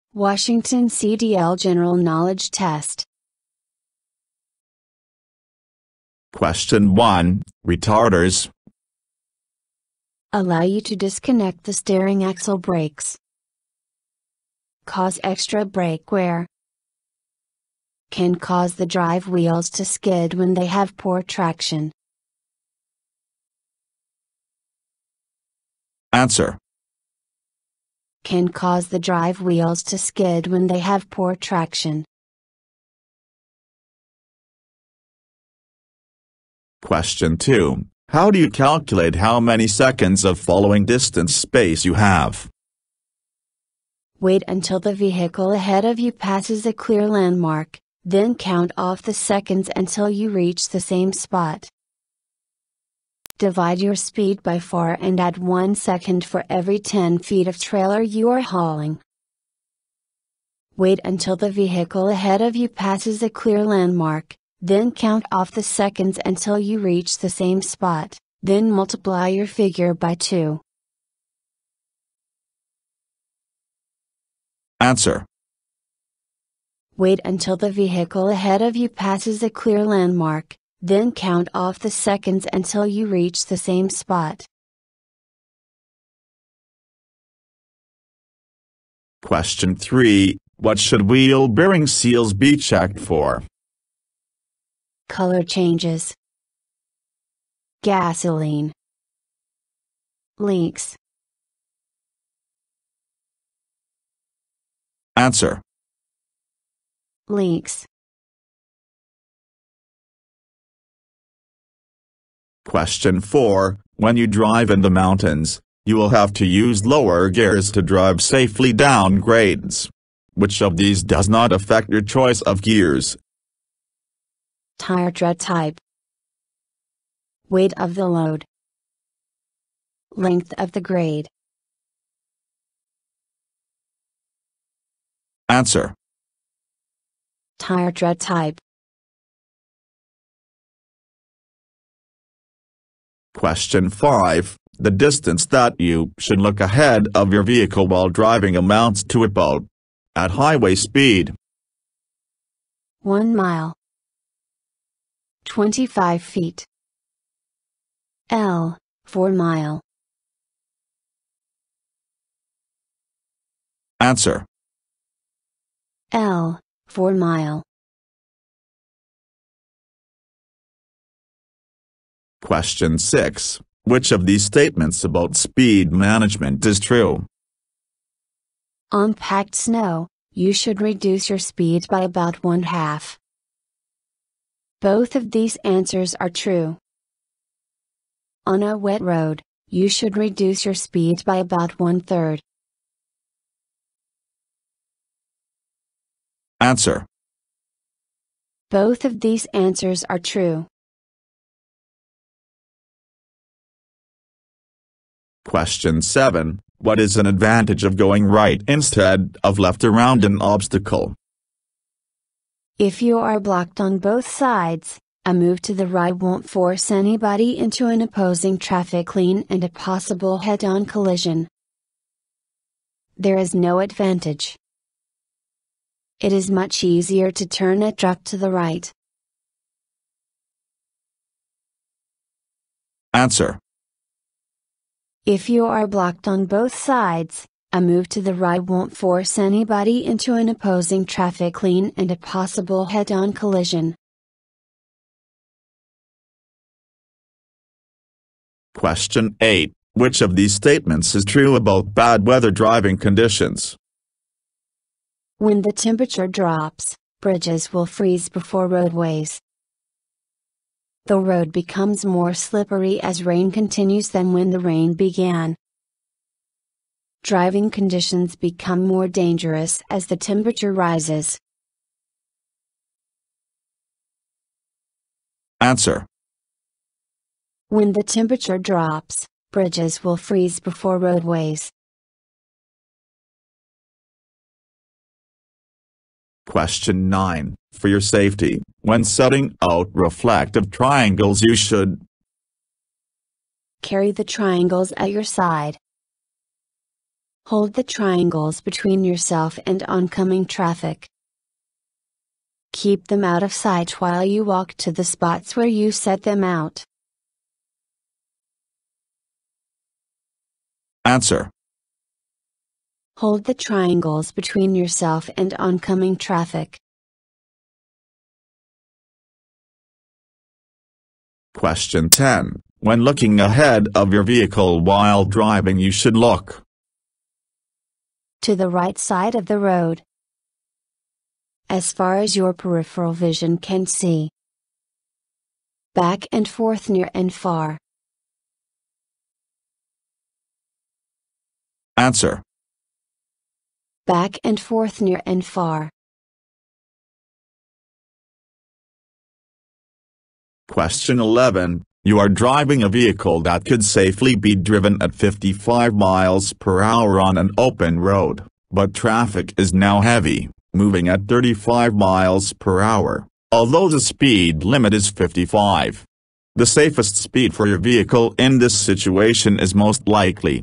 Washington CDL General Knowledge Test. Question 1. Retarders. Allow you to disconnect the steering axle brakes. Cause extra brake wear. Can cause the drive wheels to skid when they have poor traction. Answer. Can cause the drive wheels to skid when they have poor traction. Question 2. How do you calculate how many seconds of following distance space you have? Wait until the vehicle ahead of you passes a clear landmark, then count off the seconds until you reach the same spot. Divide your speed by 4 and add 1 second for every 10 feet of trailer you are hauling. Wait until the vehicle ahead of you passes a clear landmark, then count off the seconds until you reach the same spot, then multiply your figure by 2. Answer. Wait until the vehicle ahead of you passes a clear landmark, then count off the seconds until you reach the same spot. Question 3. What should wheel bearing seals be checked for? Color changes. Gasoline. Leaks. Answer. Leaks. Question 4. When you drive in the mountains, you will have to use lower gears to drive safely down grades. Which of these does not affect your choice of gears? Tire tread type. Weight of the load. Length of the grade. Answer. Tire tread type. Question 5. The distance that you should look ahead of your vehicle while driving amounts to about at highway speed. 1 mile. 25 feet. L. 4 mile. Answer. L. 4 mile. Question 6. Which of these statements about speed management is true? On packed snow, you should reduce your speed by about 1/2. Both of these answers are true. On a wet road, you should reduce your speed by about 1/3. Answer. Both of these answers are true. Question 7. What is an advantage of going right instead of left around an obstacle? If you are blocked on both sides, a move to the right won't force anybody into an opposing traffic lane and a possible head-on collision. There is no advantage. It is much easier to turn a truck to the right. Answer. If you are blocked on both sides, a move to the right won't force anybody into an opposing traffic lane and a possible head-on collision. Question 8. Which of these statements is true about bad weather driving conditions? When the temperature drops, bridges will freeze before roadways. The road becomes more slippery as rain continues than when the rain began. Driving conditions become more dangerous as the temperature rises. Answer. When the temperature drops, bridges will freeze before roadways. Question 9. For your safety, when setting out reflective triangles you should Carry the triangles at your side. Hold the triangles between yourself and oncoming traffic. Keep them out of sight while you walk to the spots where you set them out. Answer. Hold the triangles between yourself and oncoming traffic. Question 10. When looking ahead of your vehicle while driving, you should look to the right side of the road, as far as your peripheral vision can see, back and forth, near and far. Answer. Back and forth, near and far. Question 11. You are driving a vehicle that could safely be driven at 55 miles per hour on an open road, but traffic is now heavy, moving at 35 miles per hour, although the speed limit is 55. The safest speed for your vehicle in this situation is most likely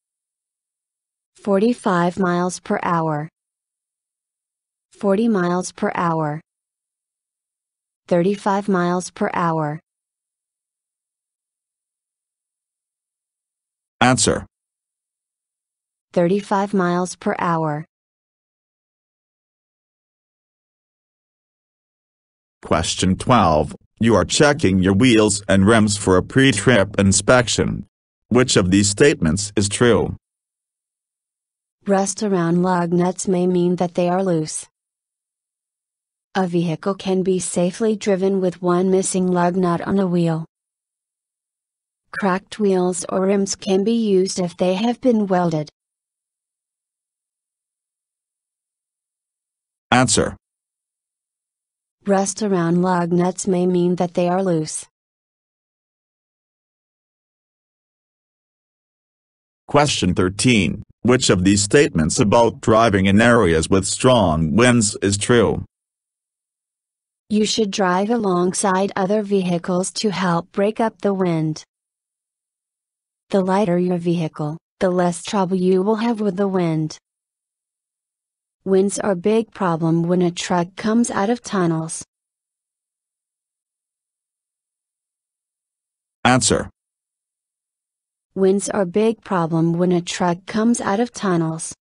45 miles per hour, 40 miles per hour, 35 miles per hour. Answer. 35 miles per hour. Question 12. You are checking your wheels and rims for a pre-trip inspection. Which of these statements is true? Rust around lug nuts may mean that they are loose. A vehicle can be safely driven with one missing lug nut on a wheel. Cracked wheels or rims can be used if they have been welded. Answer. Rust around lug nuts may mean that they are loose. Question 13. Which of these statements about driving in areas with strong winds is true? You should drive alongside other vehicles to help break up the wind. The lighter your vehicle, the less trouble you will have with the wind. Winds are a big problem when a truck comes out of tunnels. Answer. Winds are a big problem when a truck comes out of tunnels.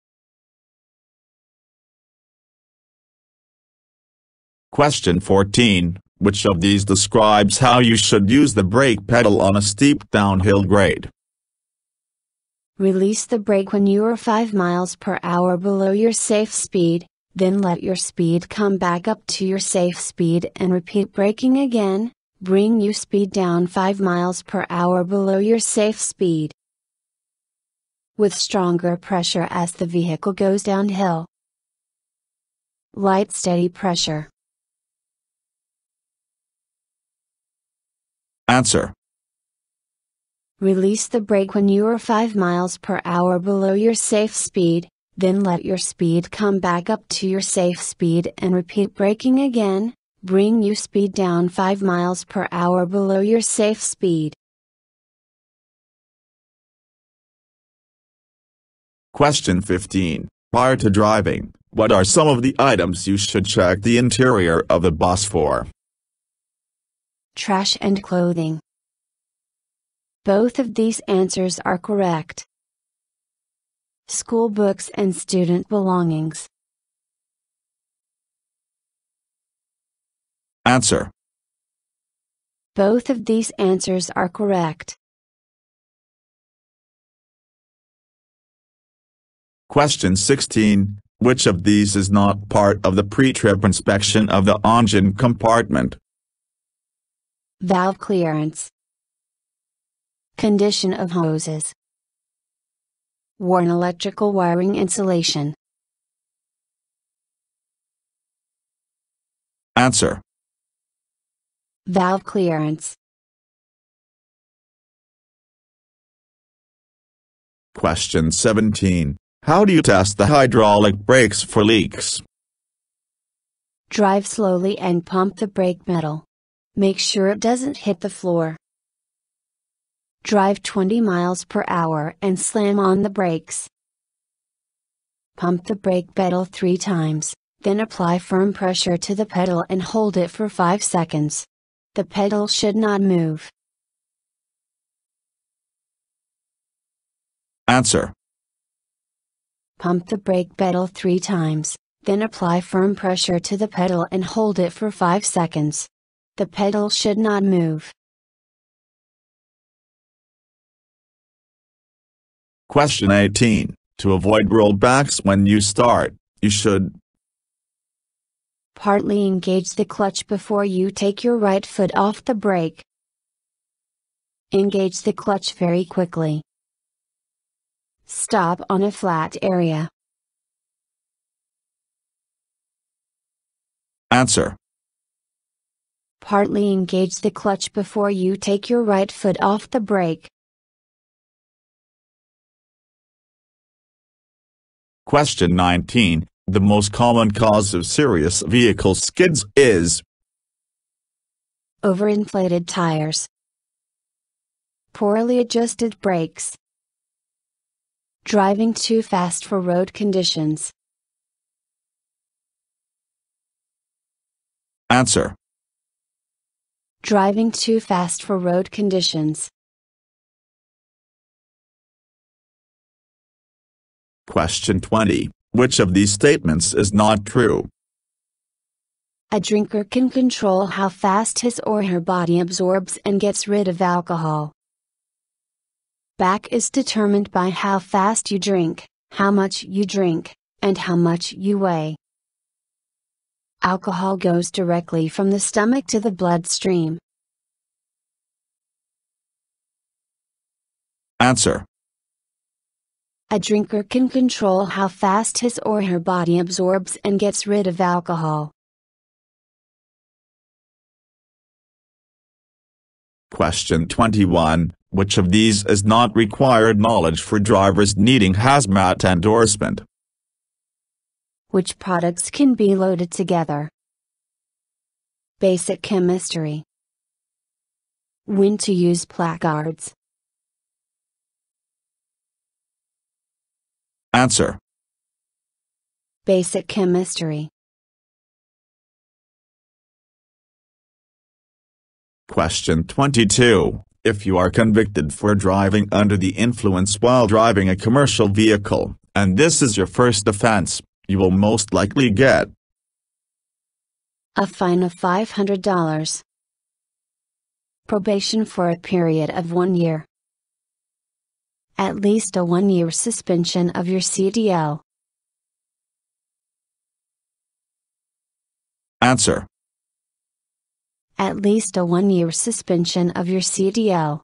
Question 14. Which of these describes how you should use the brake pedal on a steep downhill grade? Release the brake when you are 5 miles per hour below your safe speed, then let your speed come back up to your safe speed and repeat braking again. Bring your speed down 5 miles per hour below your safe speed, with stronger pressure as the vehicle goes downhill. Light steady pressure. Answer. Release the brake when you are 5 miles per hour below your safe speed, then let your speed come back up to your safe speed and repeat braking again. Bring your speed down 5 miles per hour below your safe speed. Question 15. Prior to driving, what are some of the items you should check the interior of the bus for? Trash and clothing. Both of these answers are correct. School books and student belongings. Answer. Both of these answers are correct. Question 16. Which of these is not part of the pre-trip inspection of the engine compartment? Valve clearance. Condition of hoses. Worn electrical wiring insulation. Answer. Valve clearance. Question 17. How do you test the hydraulic brakes for leaks? Drive slowly and pump the brake pedal. Make sure it doesn't hit the floor. Drive 20 miles per hour and slam on the brakes. Pump the brake pedal 3 times, then apply firm pressure to the pedal and hold it for 5 seconds. The pedal should not move. Answer. Pump the brake pedal 3 times, then apply firm pressure to the pedal and hold it for 5 seconds. The pedal should not move. Question 18. To avoid rollbacks when you start, you should partly engage the clutch before you take your right foot off the brake. Engage the clutch very quickly. Stop on a flat area. Answer. Partly engage the clutch before you take your right foot off the brake. Question 19. The most common cause of serious vehicle skids is overinflated tires, poorly adjusted brakes, driving too fast for road conditions. Answer. Driving too fast for road conditions. Question 20. Which of these statements is not true? A drinker can control how fast his or her body absorbs and gets rid of alcohol. Back is determined by how fast you drink, how much you drink, and how much you weigh. Alcohol goes directly from the stomach to the bloodstream. Answer. A drinker can control how fast his or her body absorbs and gets rid of alcohol. Question 21. Which of these is not required knowledge for drivers needing hazmat endorsement? Which products can be loaded together? Basic chemistry. When to use placards. Answer. Basic chemistry. Question 22. If you are convicted for driving under the influence while driving a commercial vehicle, and this is your first offense, you will most likely get a fine of $500. Probation for a period of 1 year. At least a 1-year suspension of your CDL. Answer. At least a 1-year suspension of your CDL.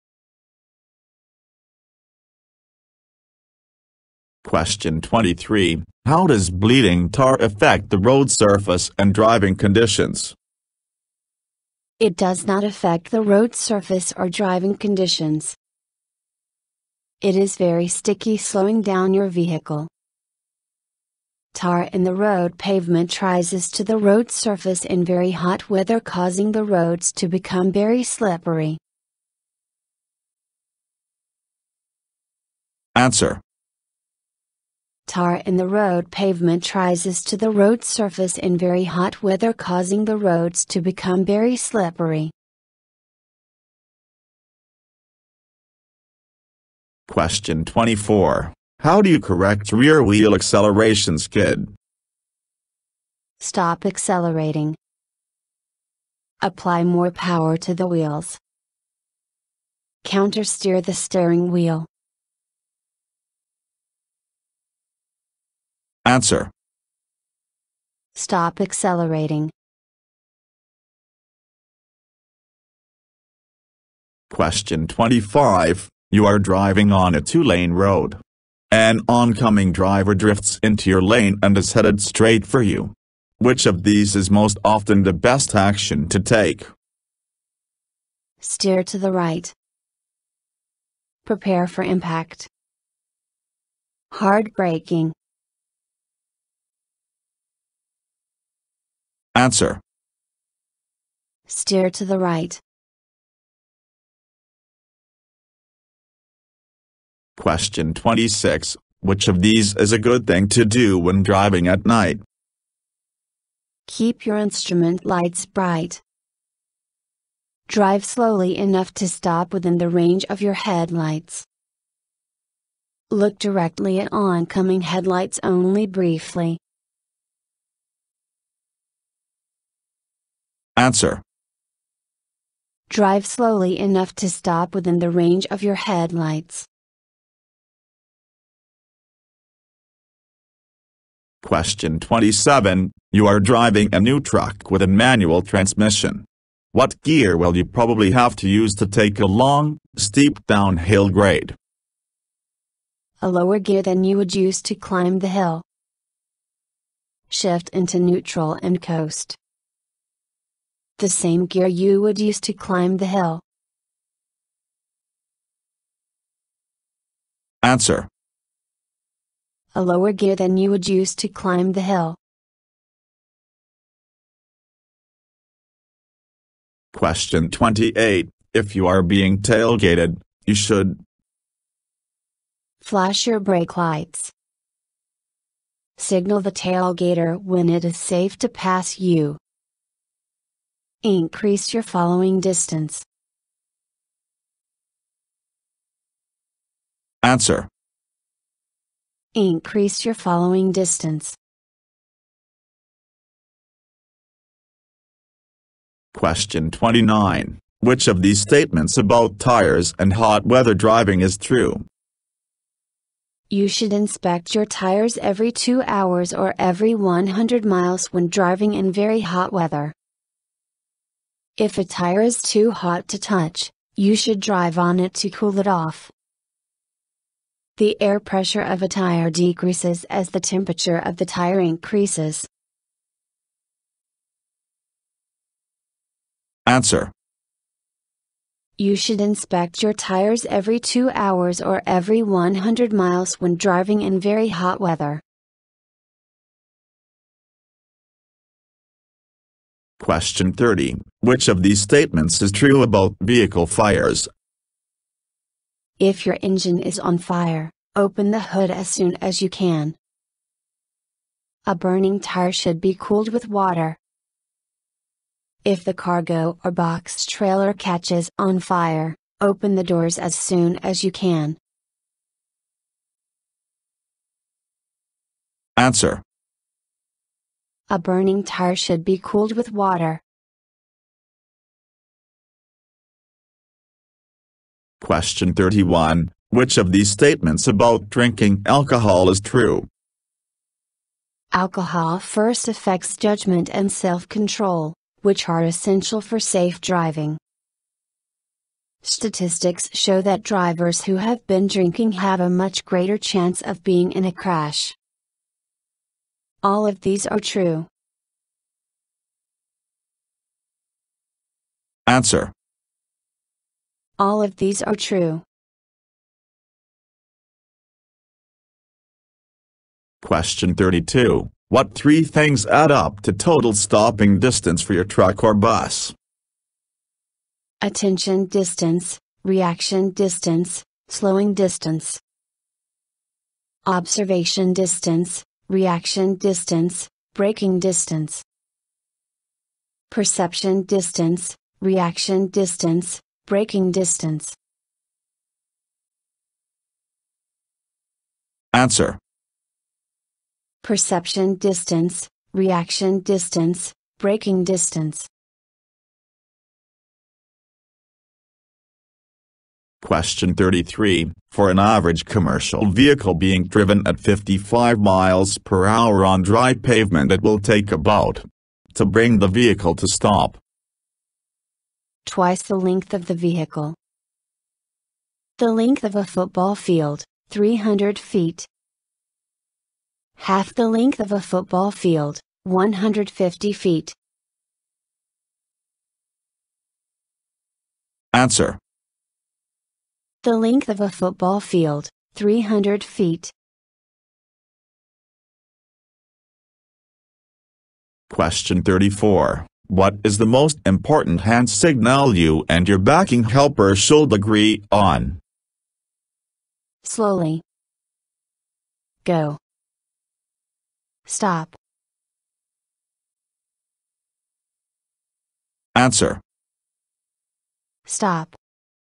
Question 23. How does bleeding tar affect the road surface and driving conditions? It does not affect the road surface or driving conditions. It is very sticky, slowing down your vehicle. Tar in the road pavement rises to the road surface in very hot weather, causing the roads to become very slippery. Answer. Tar in the road pavement rises to the road surface in very hot weather, causing the roads to become very slippery. Question 24. How do you correct rear wheel acceleration skid? Stop accelerating. Apply more power to the wheels. Countersteer the steering wheel. Answer. Stop accelerating. Question 25. You are driving on a 2-lane road. An oncoming driver drifts into your lane and is headed straight for you. Which of these is most often the best action to take? Steer to the right. Prepare for impact. Hard braking. Answer. Steer to the right. Question 26. Which of these is a good thing to do when driving at night? Keep your instrument lights bright. Drive slowly enough to stop within the range of your headlights. Look directly at oncoming headlights only briefly. Answer. Drive slowly enough to stop within the range of your headlights. Question 27. You are driving a new truck with a manual transmission. What gear will you probably have to use to take a long, steep downhill grade? A lower gear than you would use to climb the hill. Shift into neutral and coast. The same gear you would use to climb the hill. Answer. A lower gear than you would use to climb the hill. Question 28. If you are being tailgated, you should flash your brake lights. Signal the tailgater when it is safe to pass you. Increase your following distance. Answer. Increase your following distance. Question 29. Which of these statements about tires and hot weather driving is true? You should inspect your tires every 2 hours or every 100 miles when driving in very hot weather. If a tire is too hot to touch, you should drive on it to cool it off. The air pressure of a tire decreases as the temperature of the tire increases. Answer. You should inspect your tires every 2 hours or every 100 miles when driving in very hot weather. Question 30. Which of these statements is true about vehicle fires? If your engine is on fire, open the hood as soon as you can. A burning tire should be cooled with water. If the cargo or box trailer catches on fire, open the doors as soon as you can. Answer. A burning tire should be cooled with water. Question 31. Which of these statements about drinking alcohol is true? Alcohol first affects judgment and self-control, which are essential for safe driving. Statistics show that drivers who have been drinking have a much greater chance of being in a crash. All of these are true. Answer. All of these are true. Question 32. What three things add up to total stopping distance for your truck or bus? Attention distance, reaction distance, slowing distance. Observation distance, reaction distance, braking distance. Perception distance, reaction distance, braking distance. Answer. Perception distance, reaction distance, braking distance. Question 33. For an average commercial vehicle being driven at 55 miles per hour on dry pavement, it will take about to bring the vehicle to stop. Twice the length of the vehicle. The length of a football field, 300 feet. Half the length of a football field, 150 feet. Answer. The length of a football field, 300 feet. Question 34. What is the most important hand signal you and your backing helper should agree on? Slowly. Go. Stop. Answer. Stop.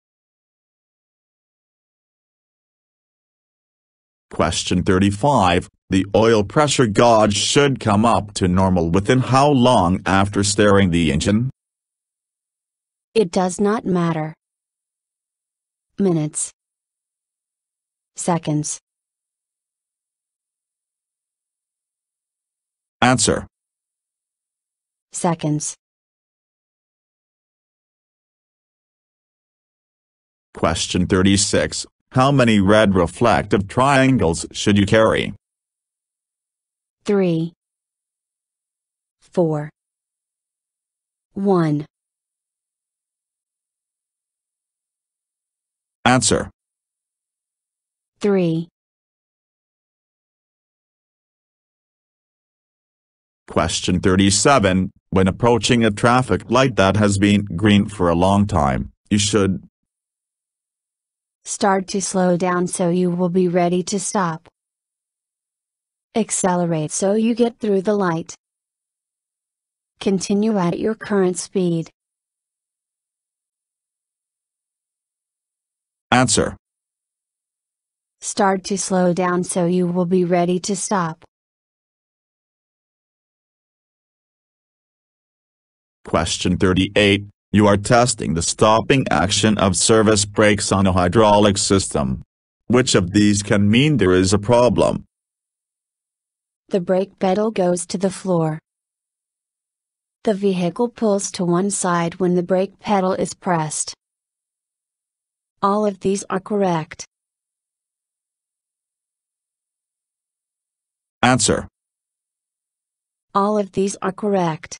Question 35. The oil pressure gauge should come up to normal within how long after starting the engine? It does not matter. Minutes. Seconds. Answer. Seconds. Question 36. How many red reflective triangles should you carry? 3, 4, 1. Answer. 3. Question 37. When approaching a traffic light that has been green for a long time, you should Start to slow down so you will be ready to stop. Accelerate so you get through the light. Continue at your current speed. Answer. Start to slow down so you will be ready to stop. Question 38. You are testing the stopping action of service brakes on a hydraulic system. Which of these can mean there is a problem? The brake pedal goes to the floor. The vehicle pulls to one side when the brake pedal is pressed. All of these are correct. Answer. All of these are correct.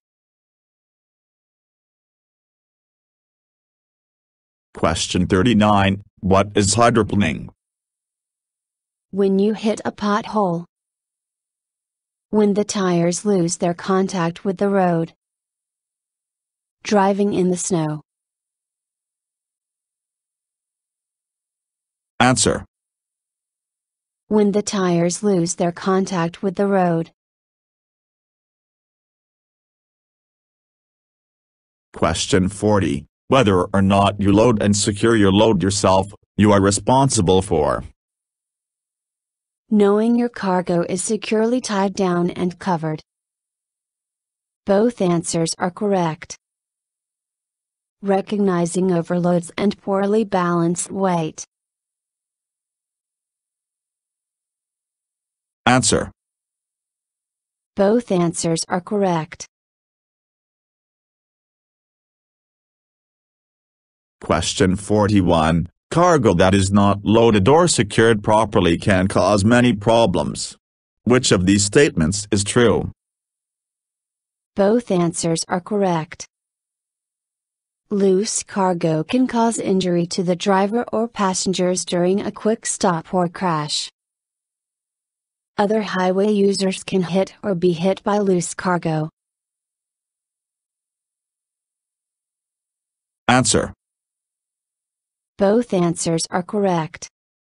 Question 39. What is hydroplaning? When you hit a pothole. When the tires lose their contact with the road. Driving in the snow. Answer. When the tires lose their contact with the road. Question 40. Whether or not you load and secure your load yourself, you are responsible for knowing your cargo is securely tied down and covered. Both answers are correct. Recognizing overloads and poorly balanced weight. Answer. Both answers are correct. Question 41. Cargo that is not loaded or secured properly can cause many problems. Which of these statements is true? Both answers are correct. Loose cargo can cause injury to the driver or passengers during a quick stop or crash. Other highway users can hit or be hit by loose cargo. Answer. Both answers are correct.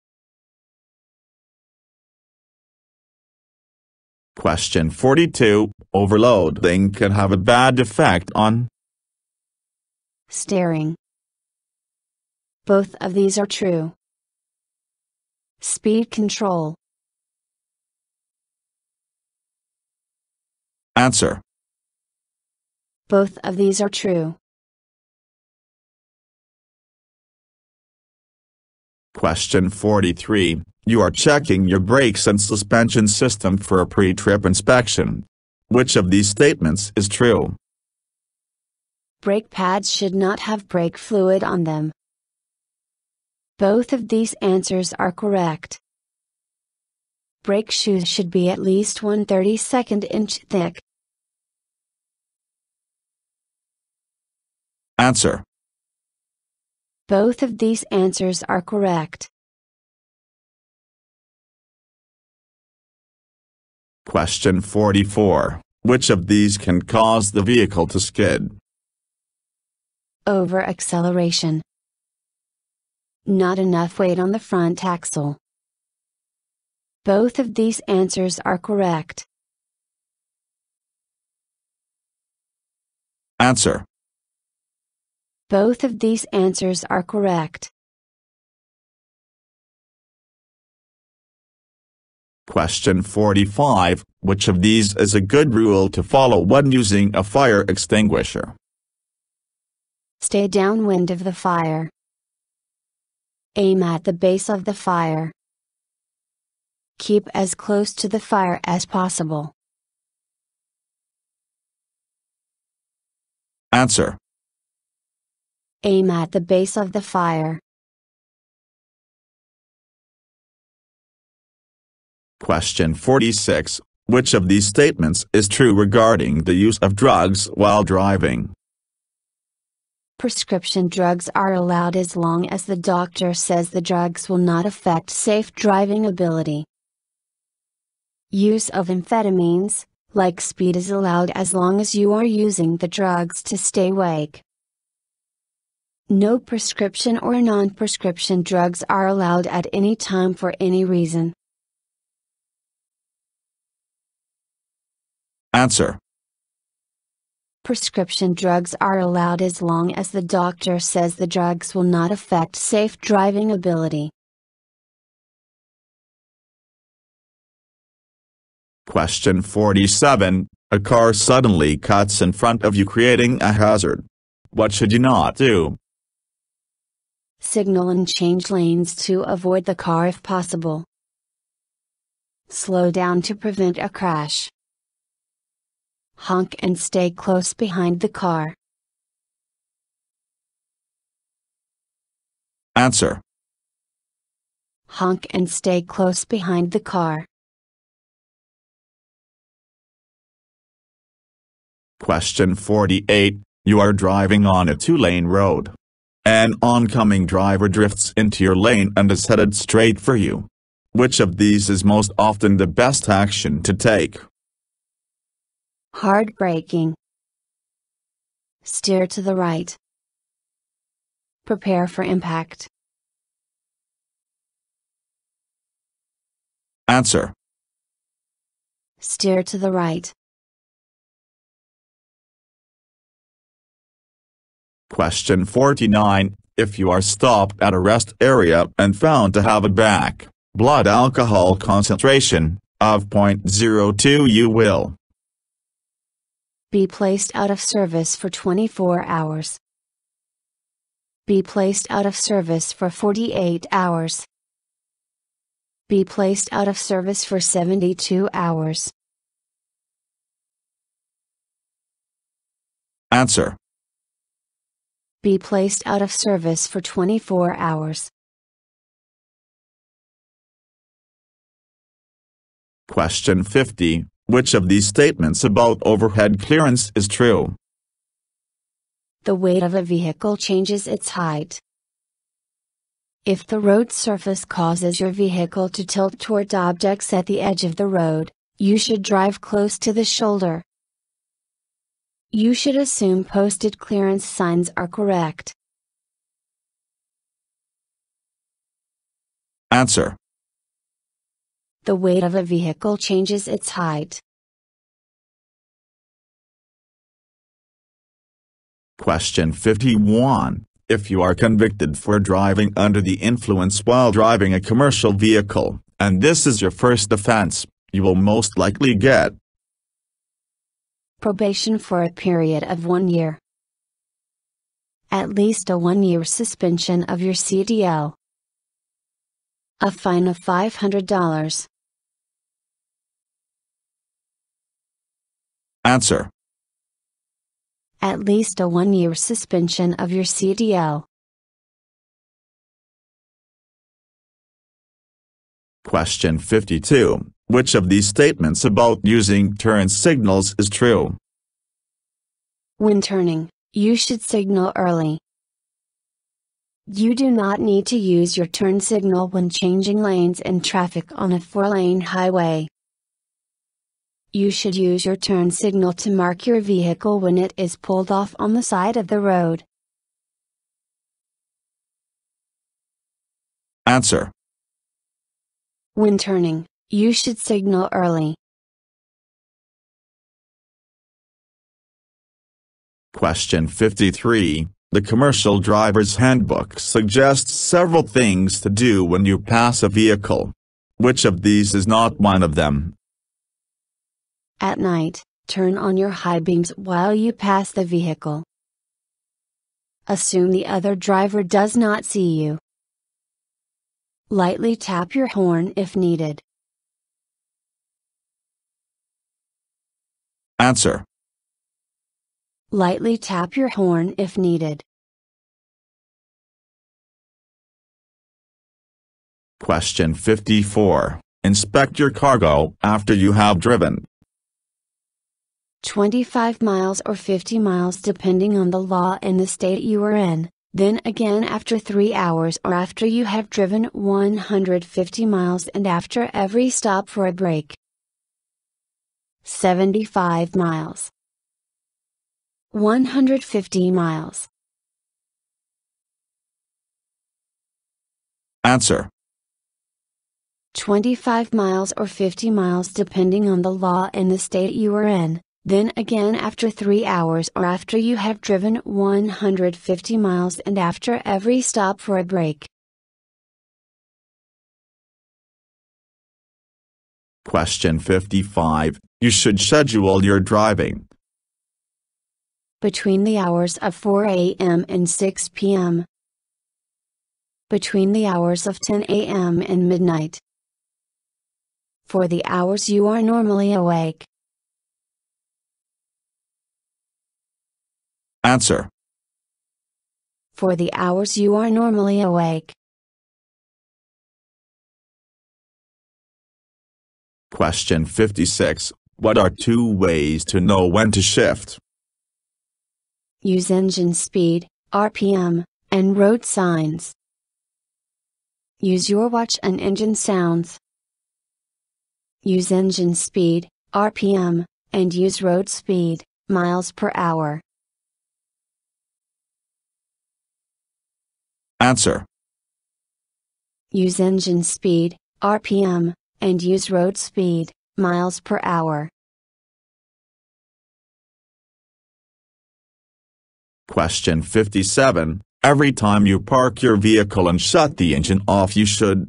Question 42. Overloading can have a bad effect on steering. Both of these are true. Speed control. Answer. Both of these are true. Question 43. You are checking your brakes and suspension system for a pre-trip inspection. Which of these statements is true? Brake pads should not have brake fluid on them. Both of these answers are correct. Brake shoes should be at least 1/32 inch thick. Answer. Both of these answers are correct. Question 44. Which of these can cause the vehicle to skid? Over acceleration. Not enough weight on the front axle. Both of these answers are correct. Answer. Both of these answers are correct. Question 45. Which of these is a good rule to follow when using a fire extinguisher? Stay downwind of the fire. Aim at the base of the fire. Keep as close to the fire as possible. Answer. Aim at the base of the fire. Question 46. Which of these statements is true regarding the use of drugs while driving? Prescription drugs are allowed as long as the doctor says the drugs will not affect safe driving ability. Use of amphetamines, like speed, is allowed as long as you are using the drugs to stay awake. No prescription or non-prescription drugs are allowed at any time for any reason. Answer. Prescription drugs are allowed as long as the doctor says the drugs will not affect safe driving ability. Question 47. A car suddenly cuts in front of you, creating a hazard. What should you not do? Signal and change lanes to avoid the car if possible. Slow down to prevent a crash. Honk and stay close behind the car. Answer. Honk and stay close behind the car. Question 48. You are driving on a two-lane road. An oncoming driver drifts into your lane and is headed straight for you. Which of these is most often the best action to take? Hard braking. Steer to the right. Prepare for impact. Answer. Steer to the right. Question 49. If you are stopped at a rest area and found to have a blood alcohol concentration of 0.02, you will be placed out of service for 24 hours. Be placed out of service for 48 hours. Be placed out of service for 72 hours. Answer. Be placed out of service for 24 hours. Question 50. Which of these statements about overhead clearance is true? The weight of a vehicle changes its height. If the road surface causes your vehicle to tilt toward objects at the edge of the road, you should drive close to the shoulder. You should assume posted clearance signs are correct. Answer. The weight of a vehicle changes its height. Question 51. If you are convicted for driving under the influence while driving a commercial vehicle, and this is your first offense, you will most likely get probation for a period of 1 year. At least a 1-year suspension of your CDL. A fine of $500. Answer. At least a 1-year suspension of your CDL. Question 52. Which of these statements about using turn signals is true? When turning, you should signal early. You do not need to use your turn signal when changing lanes in traffic on a 4-lane highway. You should use your turn signal to mark your vehicle when it is pulled off on the side of the road. Answer. When turning, You should signal early. Question 53. The Commercial Driver's Handbook suggests several things to do when you pass a vehicle. Which of these is not one of them? At night, turn on your high beams while you pass the vehicle. Assume the other driver does not see you. Lightly tap your horn if needed. Answer. Lightly tap your horn if needed. Question 54. Inspect your cargo after you have driven. 25 miles or 50 miles depending on the law in the state you are in, then again after 3 hours or after you have driven 150 miles and after every stop for a break. 75 miles. 150 miles. Answer. 25 miles or 50 miles depending on the law in the state you are in, then again after 3 hours or after you have driven 150 miles and after every stop for a break. Question 55. You should schedule your driving Between the hours of 4 a.m. and 6 p.m. Between the hours of 10 a.m. and midnight. For the hours you are normally awake. Answer. For the hours you are normally awake. Question 56. What are 2 ways to know when to shift? Use engine speed, RPM, and road signs. Use your watch and engine sounds. Use engine speed, RPM, and use road speed, miles per hour. Answer. Use engine speed, RPM, and use road speed, miles per hour. Question 57. Every time you park your vehicle and shut the engine off, you should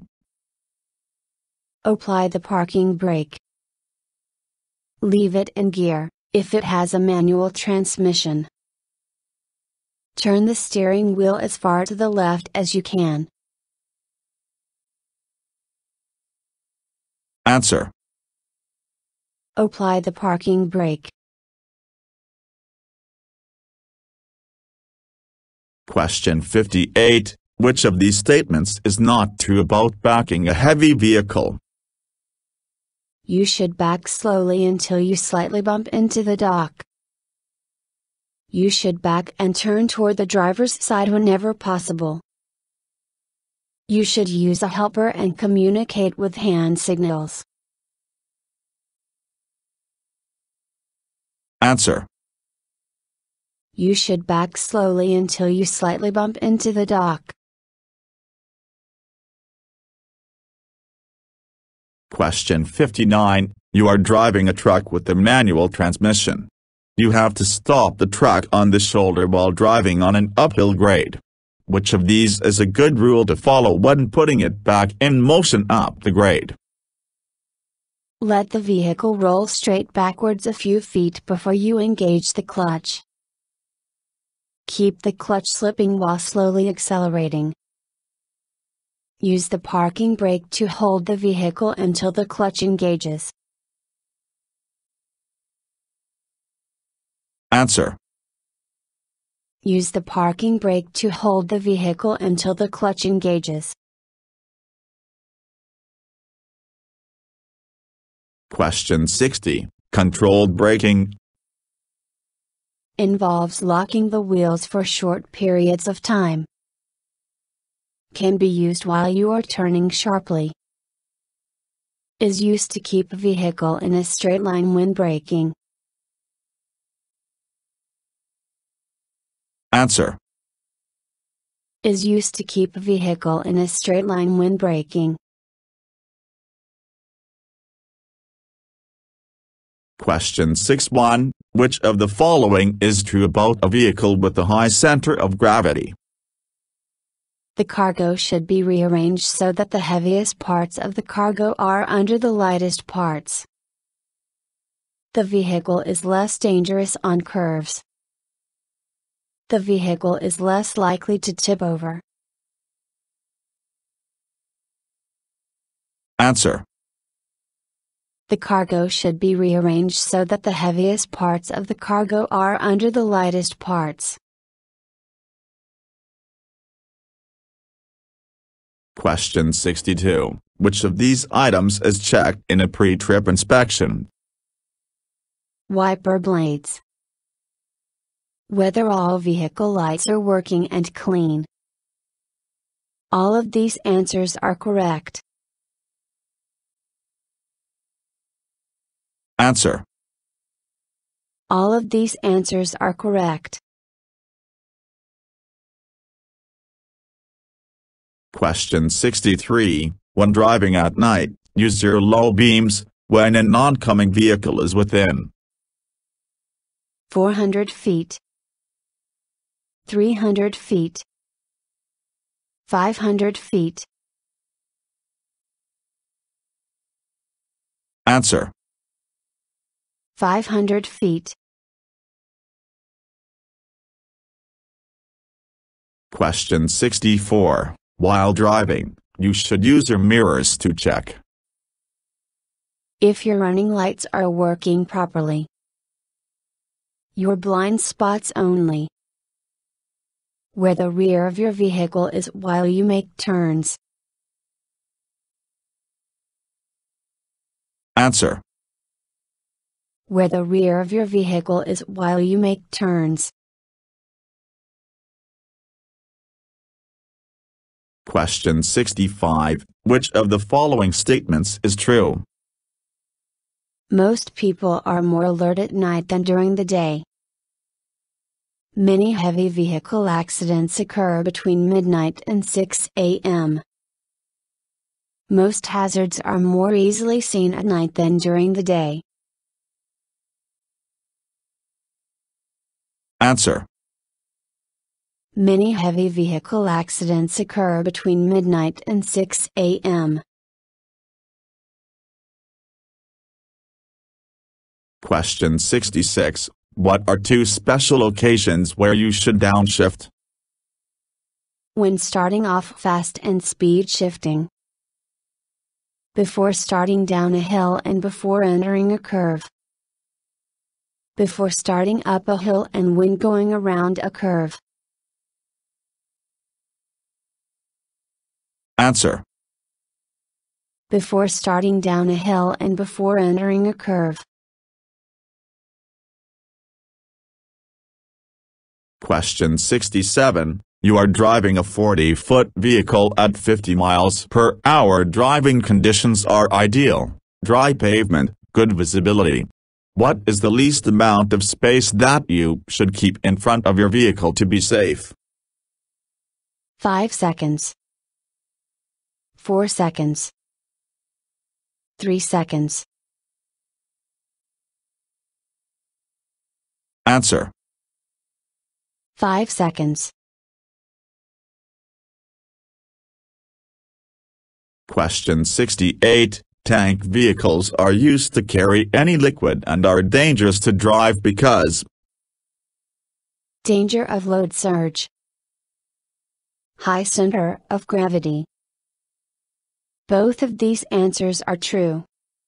Apply the parking brake. Leave it in gear, if it has a manual transmission. Turn the steering wheel as far to the left as you can. Answer. Apply the parking brake. Question 58. Which of these statements is not true about backing a heavy vehicle? You should back slowly until you slightly bump into the dock. You should back and turn toward the driver's side whenever possible. You should use a helper and communicate with hand signals. Answer. You should back slowly until you slightly bump into the dock. Question 59. You are driving a truck with a manual transmission. You have to stop the truck on the shoulder while driving on an uphill grade. Which of these is a good rule to follow when putting it back in motion up the grade? Let the vehicle roll straight backwards a few feet before you engage the clutch. Keep the clutch slipping while slowly accelerating. Use the parking brake to hold the vehicle until the clutch engages. Answer. Use the parking brake to hold the vehicle until the clutch engages. Question 60. Controlled braking Involves locking the wheels for short periods of time. Can be used while you are turning sharply. Is used to keep a vehicle in a straight line when braking. Answer. Is used to keep a vehicle in a straight line when braking. Question 6.1. Which of the following is true about a vehicle with a high center of gravity? The cargo should be rearranged so that the heaviest parts of the cargo are under the lightest parts. The vehicle is less dangerous on curves. The vehicle is less likely to tip over. Answer. The cargo should be rearranged so that the heaviest parts of the cargo are under the lightest parts. Question 62. Which of these items is checked in a pre-trip inspection? Wiper blades. Whether all vehicle lights are working and clean. All of these answers are correct. Answer. All of these answers are correct. Question 63. When driving at night, use your low beams when an oncoming vehicle is within 400 feet, 300 feet, 500 feet. Answer. 500 feet. Question 64. While driving, you should use your mirrors to check if your running lights are working properly, your blind spots only, where the rear of your vehicle is while you make turns. Answer. Where the rear of your vehicle is while you make turns. Question 65. Which of the following statements is true? Most people are more alert at night than during the day. Many heavy vehicle accidents occur between midnight and 6 a.m. Most hazards are more easily seen at night than during the day. Answer. Many heavy vehicle accidents occur between midnight and 6 a.m. Question 66. What are two special occasions where you should downshift? When starting off fast and speed shifting. Before starting down a hill and before entering a curve. Before starting up a hill and when going around a curve. Answer. Before starting down a hill and before entering a curve. Question 67. You are driving a 40-foot vehicle at 50 miles per hour. Driving conditions are ideal, dry pavement, good visibility. What is the least amount of space that you should keep in front of your vehicle to be safe? 5 seconds. 4 seconds. 3 seconds. Answer. 5 seconds. Question 68. Tank vehicles are used to carry any liquid and are dangerous to drive because danger of load surge. High center of gravity. Both of these answers are true.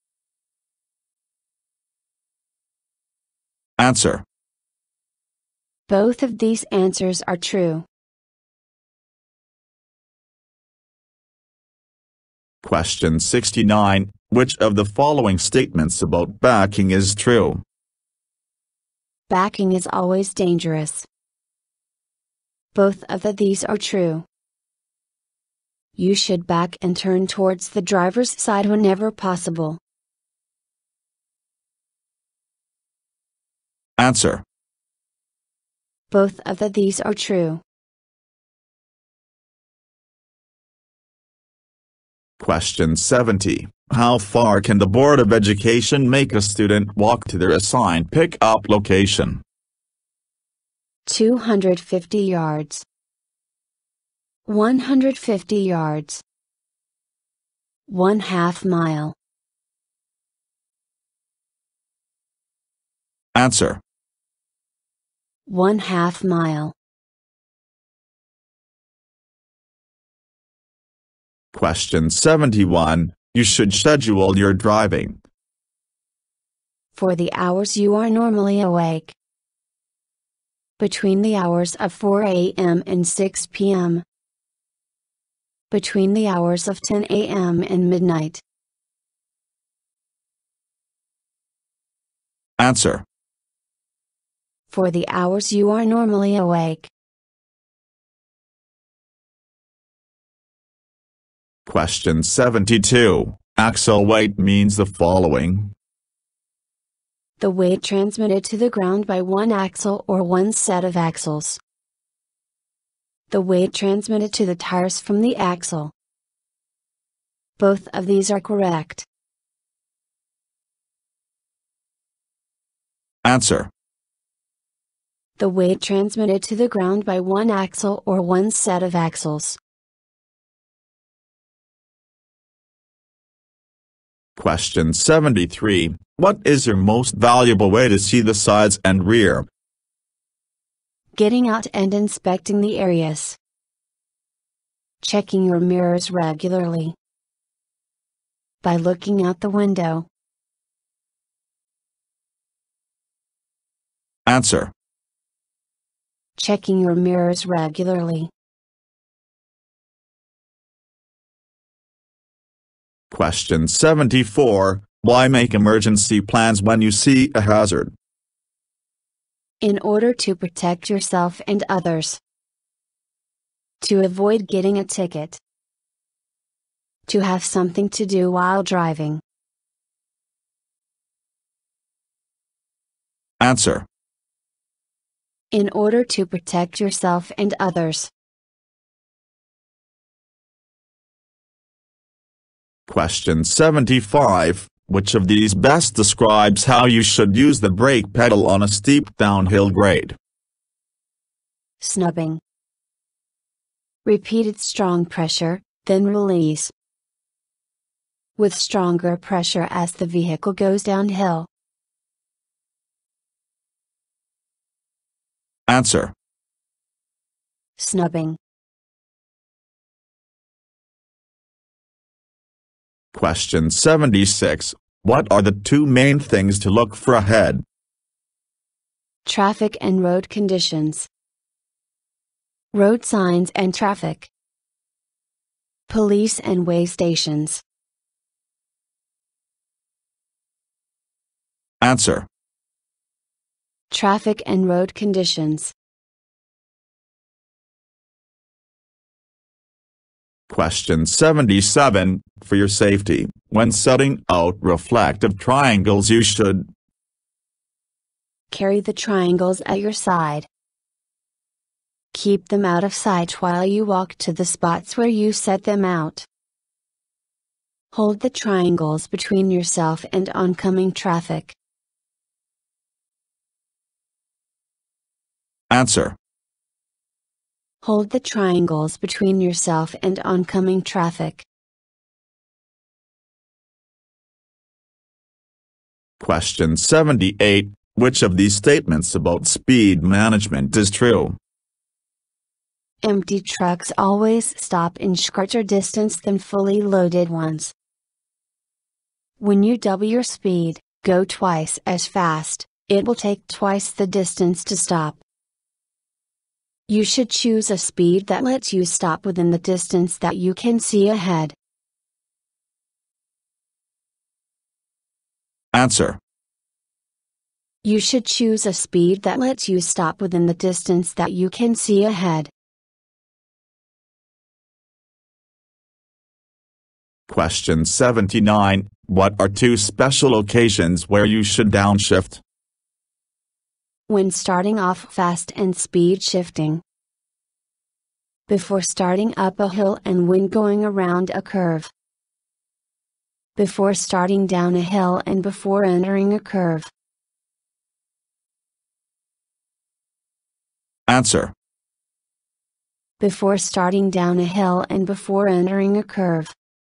Answer. Both of these answers are true. Question 69. Which of the following statements about backing is true? Backing is always dangerous. Both of these are true. You should back and turn towards the driver's side whenever possible. Answer. Both of these are true. Question 70. How far can the Board of Education make a student walk to their assigned pick-up location? 250 yards. 150 yards. 1/2 mile. Answer. 1/2 mile. Question 71. You should schedule your driving for the hours you are normally awake. Between the hours of 4 a.m. and 6 p.m. Between the hours of 10 a.m. and midnight. Answer. For the hours you are normally awake. Question 72. Axle weight means the following. The weight transmitted to the ground by one axle or one set of axles. The weight transmitted to the tires from the axle. Both of these are correct. Answer. The weight transmitted to the ground by one axle or one set of axles. Question 73. What is your most valuable way to see the sides and rear? Getting out and inspecting the areas. Checking your mirrors regularly. By looking out the window. Answer. Checking your mirrors regularly. Question 74. Why make emergency plans when you see a hazard? In order to protect yourself and others. To avoid getting a ticket. To have something to do while driving. Answer. In order to protect yourself and others. Question 75. Which of these best describes how you should use the brake pedal on a steep downhill grade? Snubbing. Repeated strong pressure, then release. With stronger pressure as the vehicle goes downhill. Answer. Snubbing. Question 76. What are the two main things to look for ahead? Traffic and road conditions. Road signs and traffic. Police and way stations. Answer. Traffic and road conditions. Question 77. For your safety, when setting out reflective triangles you should carry the triangles at your side. Keep them out of sight while you walk to the spots where you set them out. Hold the triangles between yourself and oncoming traffic. Answer. Hold the triangles between yourself and oncoming traffic. Question 78. Which of these statements about speed management is true? Empty trucks always stop in shorter distance than fully loaded ones. When you double your speed, go twice as fast, it will take twice the distance to stop. You should choose a speed that lets you stop within the distance that you can see ahead. Answer. You should choose a speed that lets you stop within the distance that you can see ahead. Question 79. What are two special occasions where you should downshift? When starting off fast and speed shifting. Before starting up a hill and when going around a curve. Before starting down a hill and before entering a curve. Answer. Before starting down a hill and before entering a curve.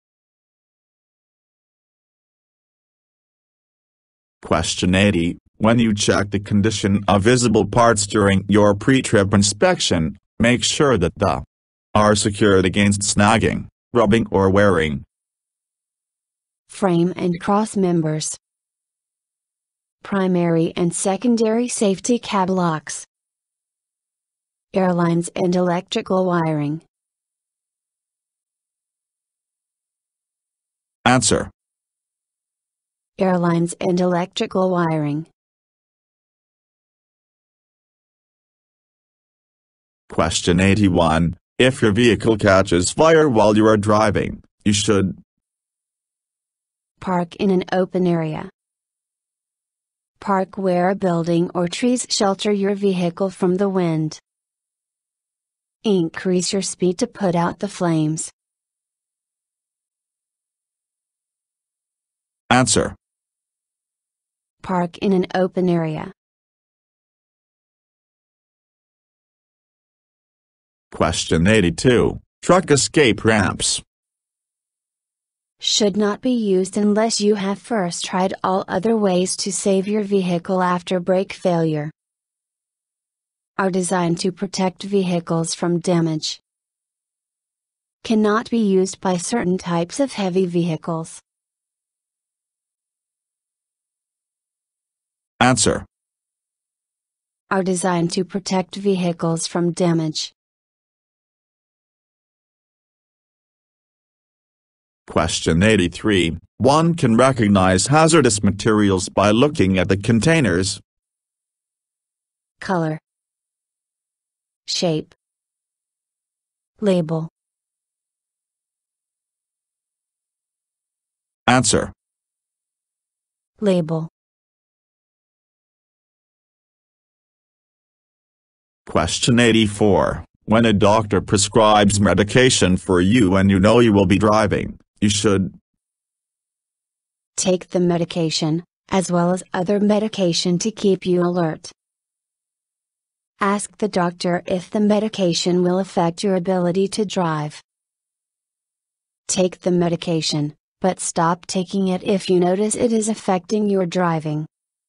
Question 80. When you check the condition of visible parts during your pre-trip inspection, make sure that the are secured against snagging, rubbing or wearing. Frame and cross members. Primary and secondary safety cab locks. Airlines and electrical wiring. Answer. Airlines and electrical wiring. Question 81. If your vehicle catches fire while you are driving, you should park in an open area. Park where a building or trees shelter your vehicle from the wind. Increase your speed to put out the flames. Answer. Park in an open area. Question 82. Truck escape ramps should not be used unless you have first tried all other ways to save your vehicle after brake failure. Are designed to protect vehicles from damage. Cannot be used by certain types of heavy vehicles. Answer. Are designed to protect vehicles from damage. Question 83. One can recognize hazardous materials by looking at the containers. Color. Shape. Label. Answer. Label. Question 84. When a doctor prescribes medication for you and you know you will be driving, you should take the medication, as well as other medication to keep you alert. Ask the doctor if the medication will affect your ability to drive. Take the medication, but stop taking it if you notice it is affecting your driving.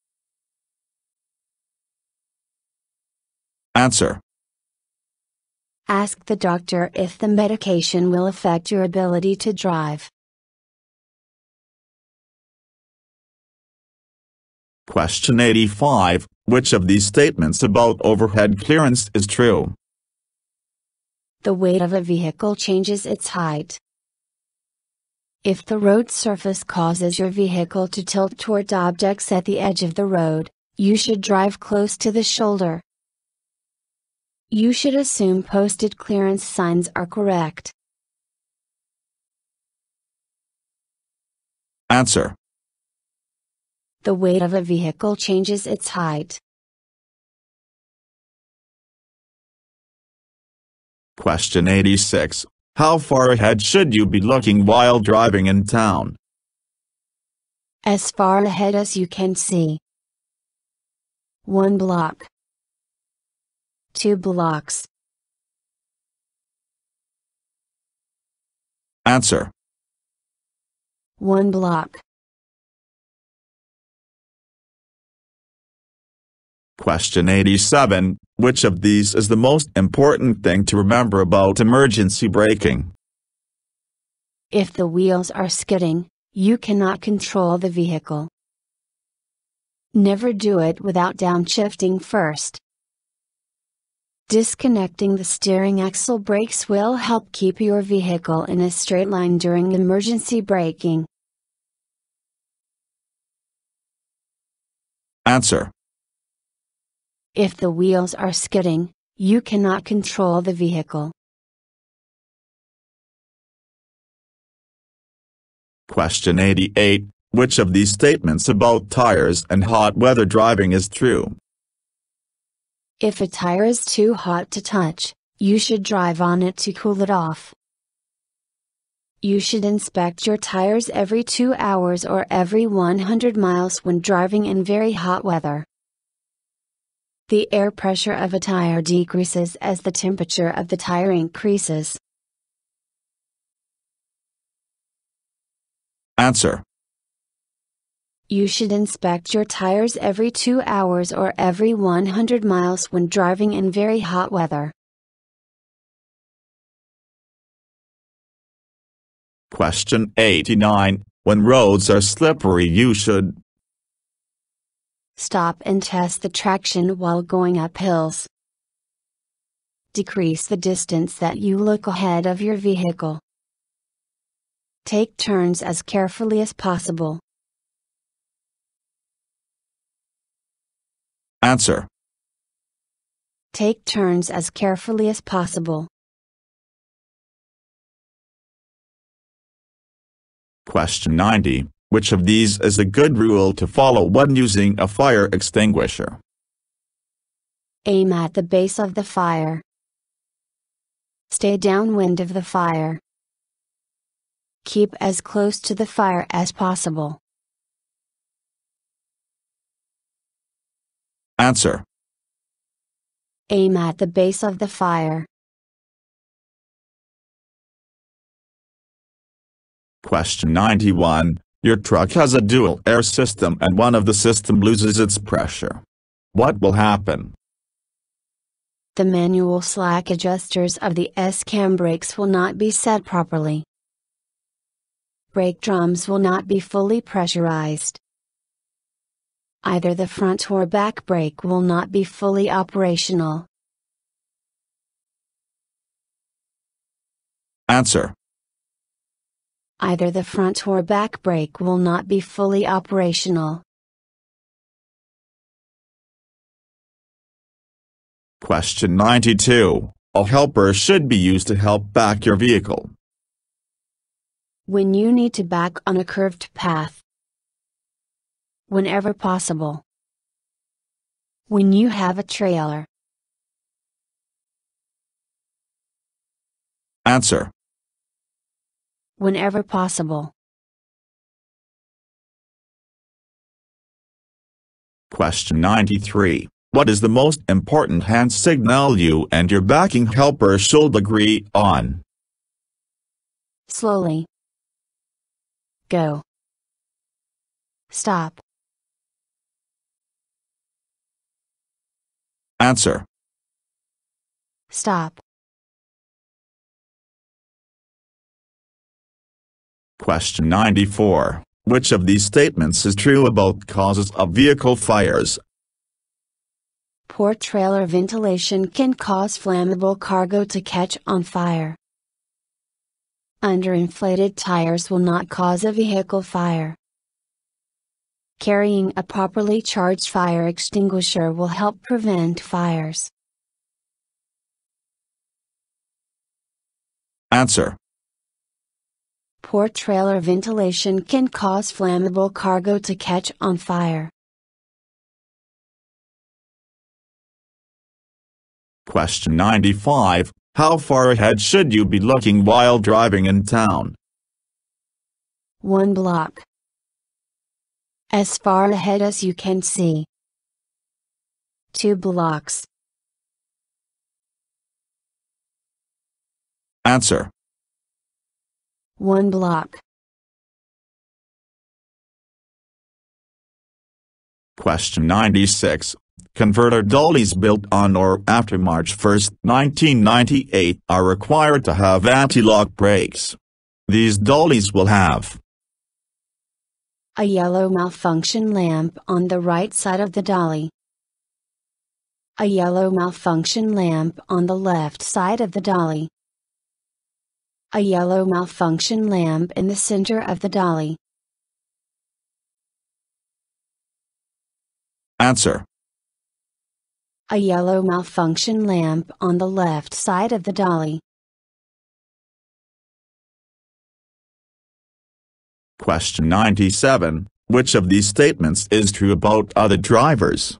Answer. Ask the doctor if the medication will affect your ability to drive. Question 85. Which of these statements about overhead clearance is true? The weight of a vehicle changes its height. If the road surface causes your vehicle to tilt toward objects at the edge of the road, you should drive close to the shoulder. You should assume posted clearance signs are correct. Answer. The weight of a vehicle changes its height. Question 86. How far ahead should you be looking while driving in town? As far ahead as you can see. 1 block. 2 blocks. Answer. 1 block. Question 87. Which of these is the most important thing to remember about emergency braking? If the wheels are skidding, you cannot control the vehicle. Never do it without downshifting first. Disconnecting the steering axle brakes will help keep your vehicle in a straight line during emergency braking. Answer. If the wheels are skidding, you cannot control the vehicle. Question 88. Which of these statements about tires and hot weather driving is true? If a tire is too hot to touch, you should drive on it to cool it off. You should inspect your tires every 2 hours or every 100 miles when driving in very hot weather. The air pressure of a tire decreases as the temperature of the tire increases. Answer. You should inspect your tires every 2 hours or every 100 miles when driving in very hot weather. Question 89. When roads are slippery, you should Stop and test the traction while going up hills. Decrease the distance that you look ahead of your vehicle. Take turns as carefully as possible. Answer. Take turns as carefully as possible. Question 90. Which of these is a good rule to follow when using a fire extinguisher? Aim at the base of the fire. Stay downwind of the fire. Keep as close to the fire as possible. Answer. Aim at the base of the fire. Question 91. Your truck has a dual air system and one of the system loses its pressure. What will happen? The manual slack adjusters of the S-cam brakes will not be set properly. Brake drums will not be fully pressurized. Either the front or back brake will not be fully operational. Answer. Either the front or back brake will not be fully operational. Question 92. A helper should be used to help back your vehicle. When you need to back on a curved path. Whenever possible. When you have a trailer. Answer. Whenever possible. Question 93. What is the most important hand signal you and your backing helper should agree on? Slowly. Go. Stop. Answer. Stop. Question 94. Which of these statements is true about causes of vehicle fires? Poor trailer ventilation can cause flammable cargo to catch on fire. Underinflated tires will not cause a vehicle fire. Carrying a properly charged fire extinguisher will help prevent fires. Answer. Poor trailer ventilation can cause flammable cargo to catch on fire. Question 95. How far ahead should you be looking while driving in town? 1 block. As far ahead as you can see. 2 blocks. Answer. 1 block. Question 96. Converter dollies built on or after March 1, 1998 are required to have anti-lock brakes. These dollies will have a yellow malfunction lamp on the right side of the dolly. A yellow malfunction lamp on the left side of the dolly. A yellow malfunction lamp in the center of the dolly. Answer. A yellow malfunction lamp on the left side of the dolly. Question 97. Which of these statements is true about other drivers?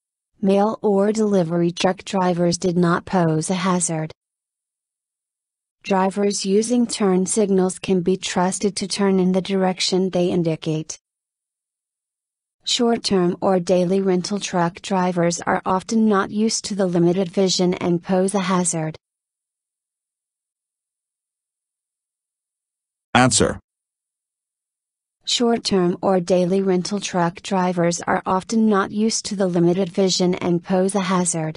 Mail or delivery truck drivers did not pose a hazard. Drivers using turn signals can be trusted to turn in the direction they indicate. Short-term or daily rental truck drivers are often not used to the limited vision and pose a hazard. Answer. Short-term or daily rental truck drivers are often not used to the limited vision and pose a hazard.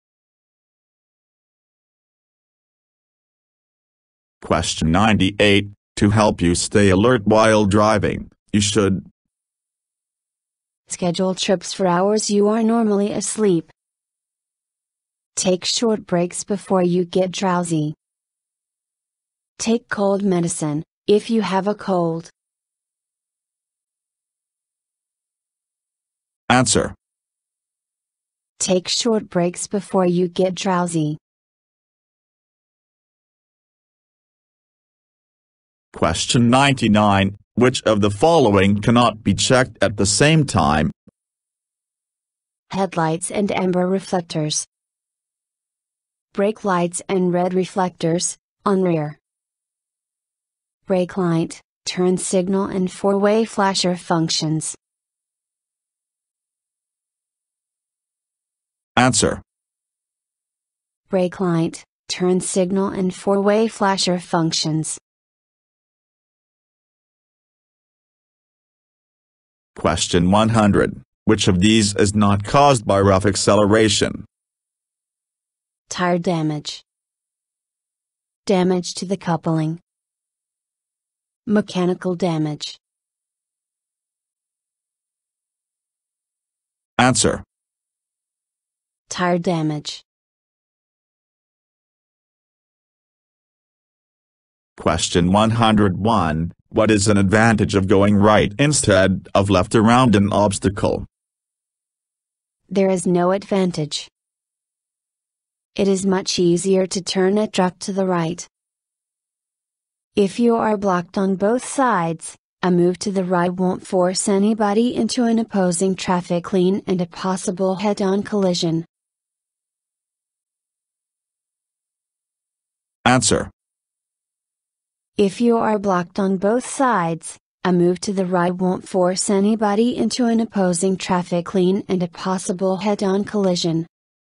Question 98. To help you stay alert while driving, you should schedule trips for hours you are normally asleep. Take short breaks before you get drowsy. Take cold medicine, if you have a cold. Answer. Take short breaks before you get drowsy. Question 99. Which of the following cannot be checked at the same time? Headlights and amber reflectors. Brake lights and red reflectors, on rear. Brake light, turn signal and four-way flasher functions. Answer. Brake light, turn signal and four-way flasher functions. Question 100. Which of these is not caused by rough acceleration? Tire damage. Damage to the coupling. Mechanical damage. Answer. Tire damage. Question 101. What is an advantage of going right instead of left around an obstacle? There is no advantage. It is much easier to turn a truck to the right. If you are blocked on both sides, a move to the right won't force anybody into an opposing traffic lane and a possible head-on collision. Answer. If you are blocked on both sides, a move to the right won't force anybody into an opposing traffic lane and a possible head-on collision.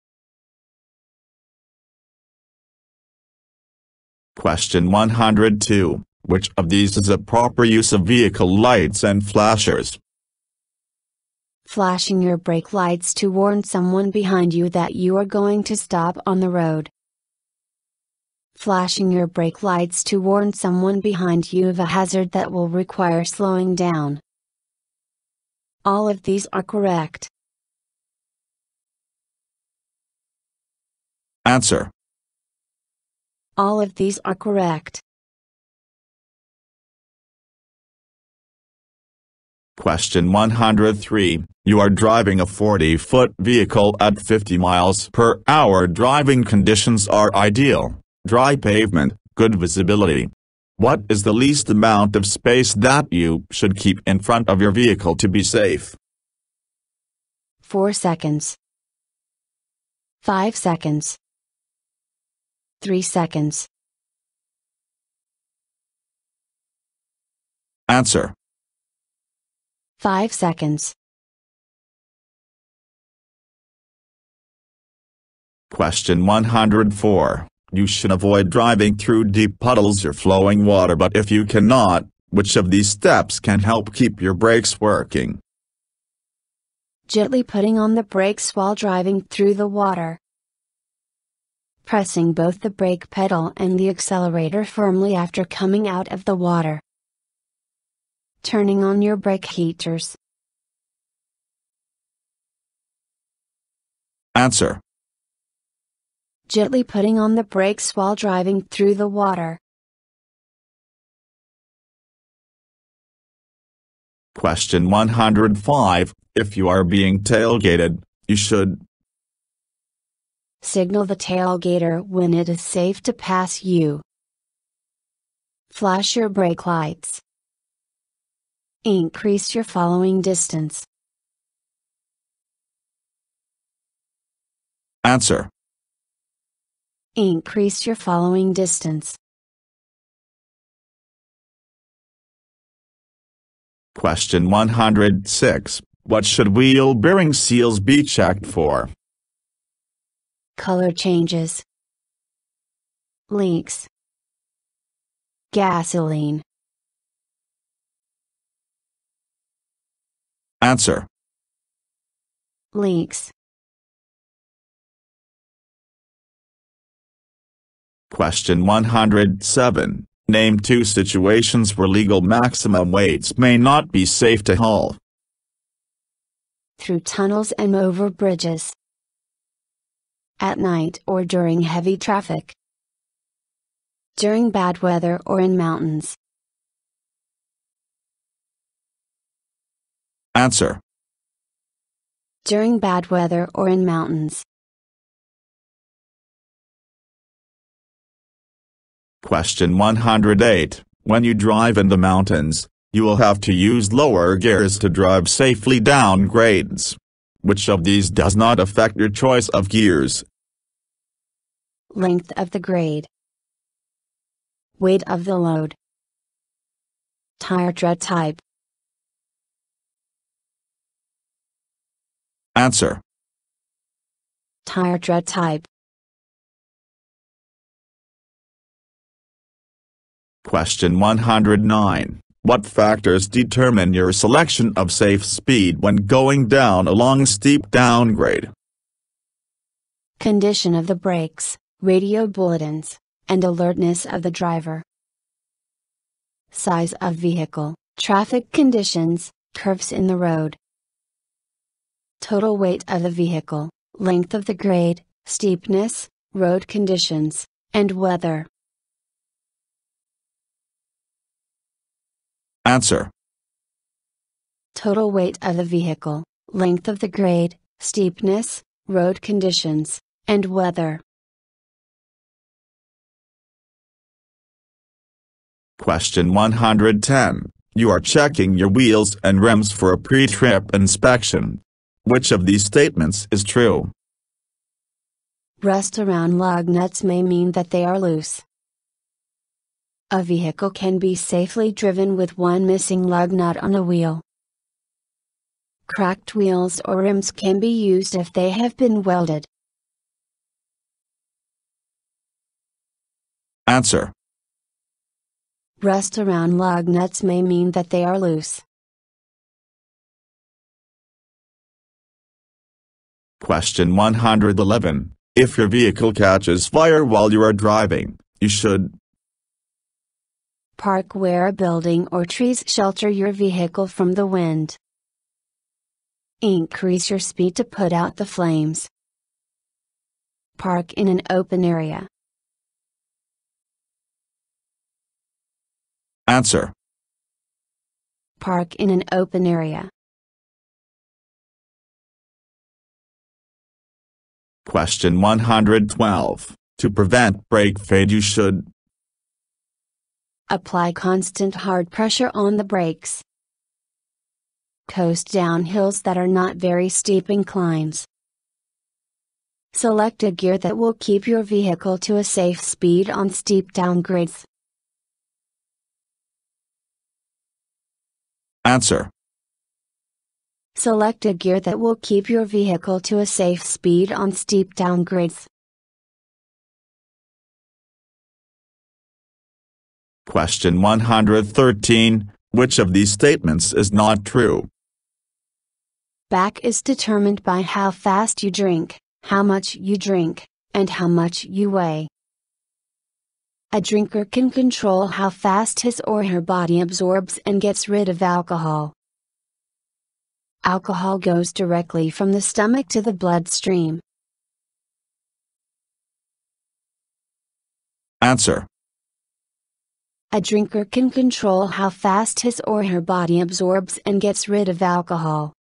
Question 102. Which of these is a proper use of vehicle lights and flashers? Flashing your brake lights to warn someone behind you that you are going to stop on the road. Flashing your brake lights to warn someone behind you of a hazard that will require slowing down. All of these are correct. Answer. All of these are correct. Question 103. You are driving a 40-foot vehicle at 50 miles per hour. Driving conditions are ideal. Dry pavement, good visibility. What is the least amount of space that you should keep in front of your vehicle to be safe? 4 seconds. 5 seconds. 3 seconds. Answer. 5 seconds. Question 104. You should avoid driving through deep puddles or flowing water, but if you cannot, which of these steps can help keep your brakes working? Gently putting on the brakes while driving through the water. Pressing both the brake pedal and the accelerator firmly after coming out of the water. Turning on your brake heaters. Answer. Gently putting on the brakes while driving through the water. Question 105. If you are being tailgated, you should signal the tailgater when it is safe to pass you. Flash your brake lights. Increase your following distance. Answer. Increase your following distance. Question 106. What should wheel bearing seals be checked for? Color changes, leaks, gasoline. Answer. Leaks. Question 107. Name 2 situations where legal maximum weights may not be safe to haul. Through tunnels and over bridges. At night or during heavy traffic. During bad weather or in mountains. Answer. During bad weather or in mountains. Question 108. When you drive in the mountains, you will have to use lower gears to drive safely down grades. Which of these does not affect your choice of gears? Length of the grade. Weight of the load. Tire tread type. Answer. Tire tread type. Question 109. What factors determine your selection of safe speed when going down a long steep downgrade? Condition of the brakes, radio bulletins, and alertness of the driver. Size of vehicle, traffic conditions, curves in the road. Total weight of the vehicle, length of the grade, steepness, road conditions, and weather. Answer. Total weight of the vehicle, length of the grade, steepness, road conditions, and weather. Question 110. You are checking your wheels and rims for a pre-trip inspection. Which of these statements is true? Rust around lug nuts may mean that they are loose. A vehicle can be safely driven with one missing lug nut on a wheel. Cracked wheels or rims can be used if they have been welded. Answer. Rust around lug nuts may mean that they are loose. Question 111. If your vehicle catches fire while you are driving, you should park where a building or trees shelter your vehicle from the wind. Increase your speed to put out the flames. Park in an open area. Answer. Park in an open area. Question 112. To prevent brake fade you should apply constant hard pressure on the brakes. Coast down hills that are not very steep inclines. Select a gear that will keep your vehicle to a safe speed on steep downgrades. Answer. Select a gear that will keep your vehicle to a safe speed on steep downgrades. Question 113. Which of these statements is not true? Back is determined by how fast you drink, how much you drink, and how much you weigh. A drinker can control how fast his or her body absorbs and gets rid of alcohol. Alcohol goes directly from the stomach to the bloodstream. Answer. A drinker can control how fast his or her body absorbs and gets rid of alcohol.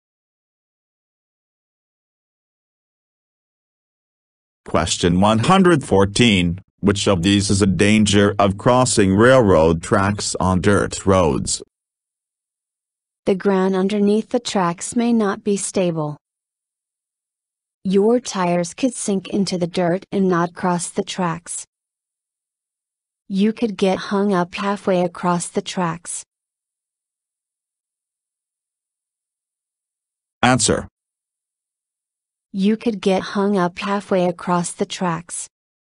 Question 114. Which of these is a danger of crossing railroad tracks on dirt roads? The ground underneath the tracks may not be stable. Your tires could sink into the dirt and not cross the tracks. You could get hung up halfway across the tracks. Answer. You could get hung up halfway across the tracks.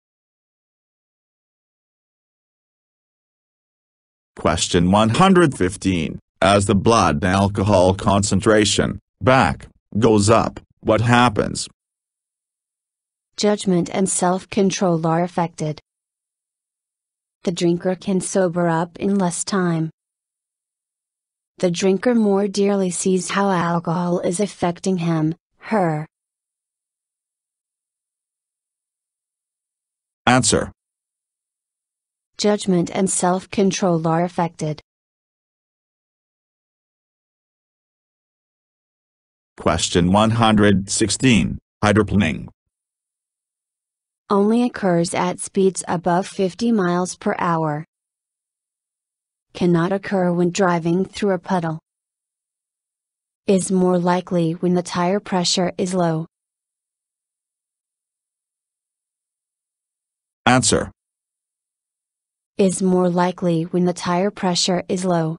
Question 115. As the blood alcohol concentration, BAC, goes up, what happens? Judgment and self-control are affected. The drinker can sober up in less time. The drinker more dearly sees how alcohol is affecting him, her. Answer. Judgment and self-control are affected. Question 116. Hydroplaning Only occurs at speeds above 50 miles per hour. Cannot occur when driving through a puddle. Is more likely when the tire pressure is low. Answer. Is more likely when the tire pressure is low.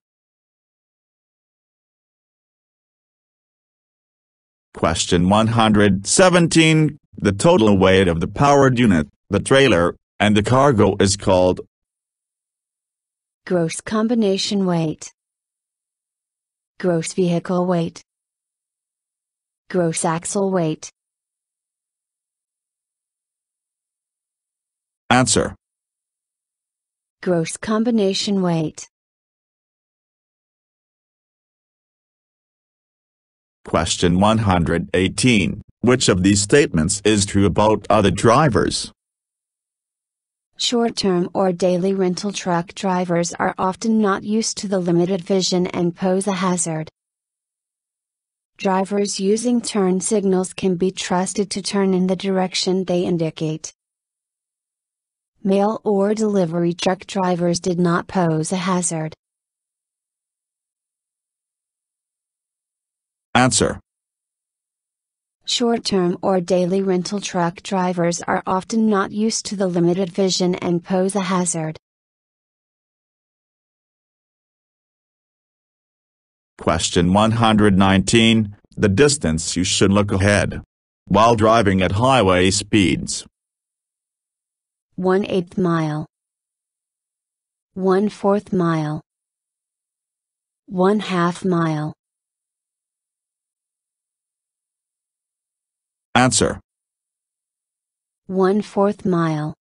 Question 117. The total weight of the powered unit, the trailer, and the cargo is called Gross combination weight. Gross vehicle weight. Gross axle weight. Answer. Gross combination weight. Question 118. Which of these statements is true about other drivers? Short-term or daily rental truck drivers are often not used to the limited vision and pose a hazard. Drivers using turn signals can be trusted to turn in the direction they indicate. Mail or delivery truck drivers did not pose a hazard. Answer. Short-term or daily rental truck drivers are often not used to the limited vision and pose a hazard. Question 119. The distance you should look ahead while driving at highway speeds. 1/8 mile. 1/4 mile. 1/2 mile. Answer. 1/4 mile.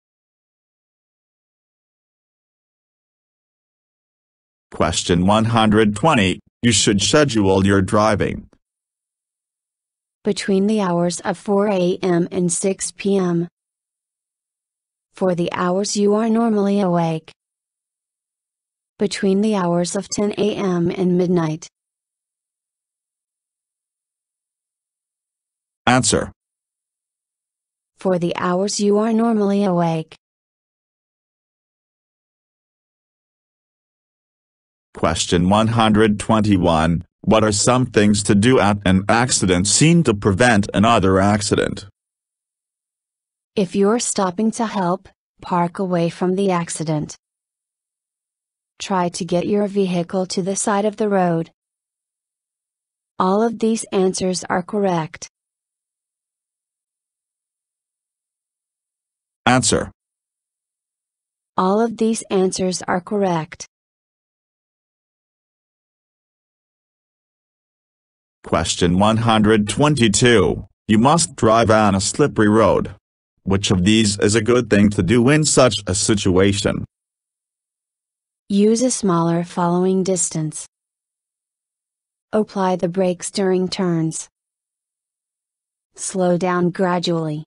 Question 120. You should schedule your driving Between the hours of 4 a.m. and 6 p.m. For the hours you are normally awake. Between the hours of 10 a.m. and midnight. Answer. For the hours you are normally awake. Question 121. What are some things to do at an accident scene to prevent another accident? If you're stopping to help, park away from the accident. Try to get your vehicle to the side of the road. All of these answers are correct. Answer. All of these answers are correct. Question 122. You must drive on a slippery road. Which of these is a good thing to do in such a situation? Use a smaller following distance. Apply the brakes during turns. Slow down gradually.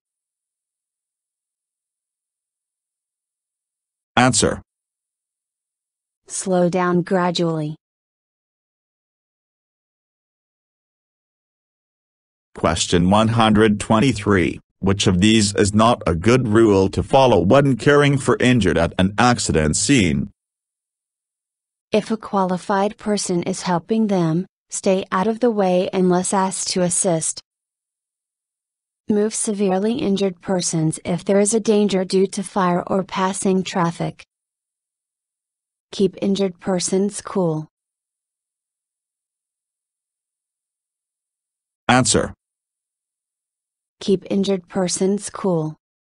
Answer. Slow down gradually. Question 123. Which of these is not a good rule to follow when caring for injured at an accident scene? If a qualified person is helping them, stay out of the way unless asked to assist. Move severely injured persons if there is a danger due to fire or passing traffic. Keep injured persons cool. Answer. Keep injured persons cool.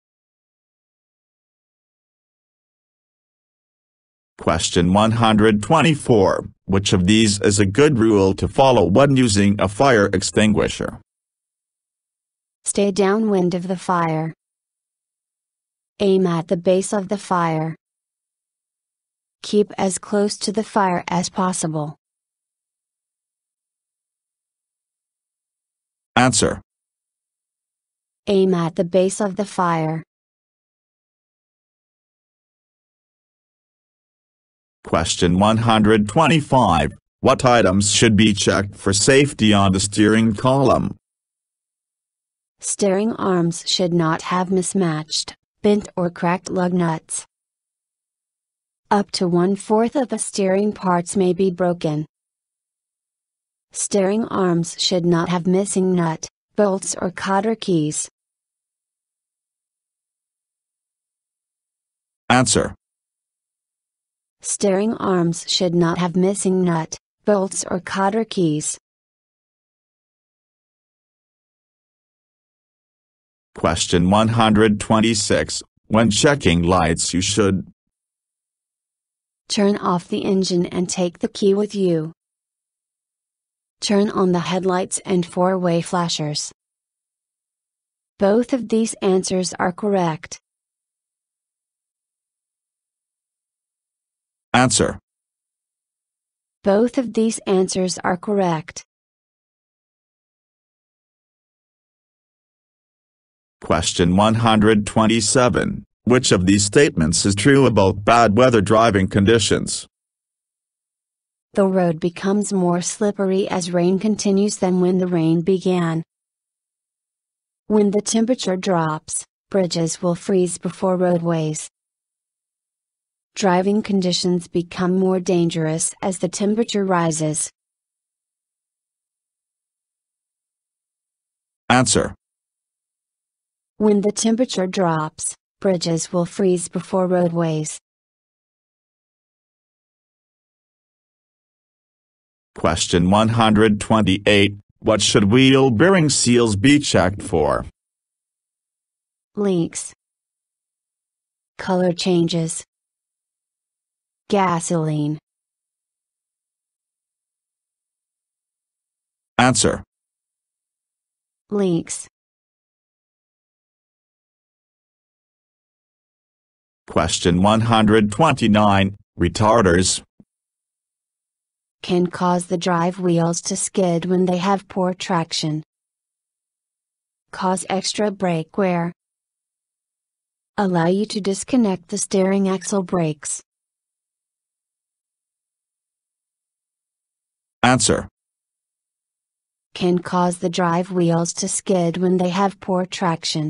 Question 124. Which of these is a good rule to follow when using a fire extinguisher? Stay downwind of the fire. Aim at the base of the fire. Keep as close to the fire as possible. Answer. Aim at the base of the fire. Question 125. What items should be checked for safety on the steering column? Steering arms should not have mismatched, bent or cracked lug nuts. Up to 1/4 of the steering parts may be broken. Steering arms should not have missing nut, bolts or cotter keys. Answer. Steering arms should not have missing nut, bolts or cotter keys. Question 126. When checking lights you should turn off the engine and take the key with you. Turn on the headlights and four-way flashers. Both of these answers are correct. Answer. Both of these answers are correct. Question 127. Which of these statements is true about bad weather driving conditions? The road becomes more slippery as rain continues than when the rain began. When the temperature drops, bridges will freeze before roadways. Driving conditions become more dangerous as the temperature rises. Answer. When the temperature drops, bridges will freeze before roadways. Question 128. What should wheel bearing seals be checked for? Leaks. Color changes. Gasoline. Answer. Leaks. Question 129. Retarders can cause the drive wheels to skid when they have poor traction. Cause extra brake wear. Allow you to disconnect the steering axle brakes. Answer. Can cause the drive wheels to skid when they have poor traction.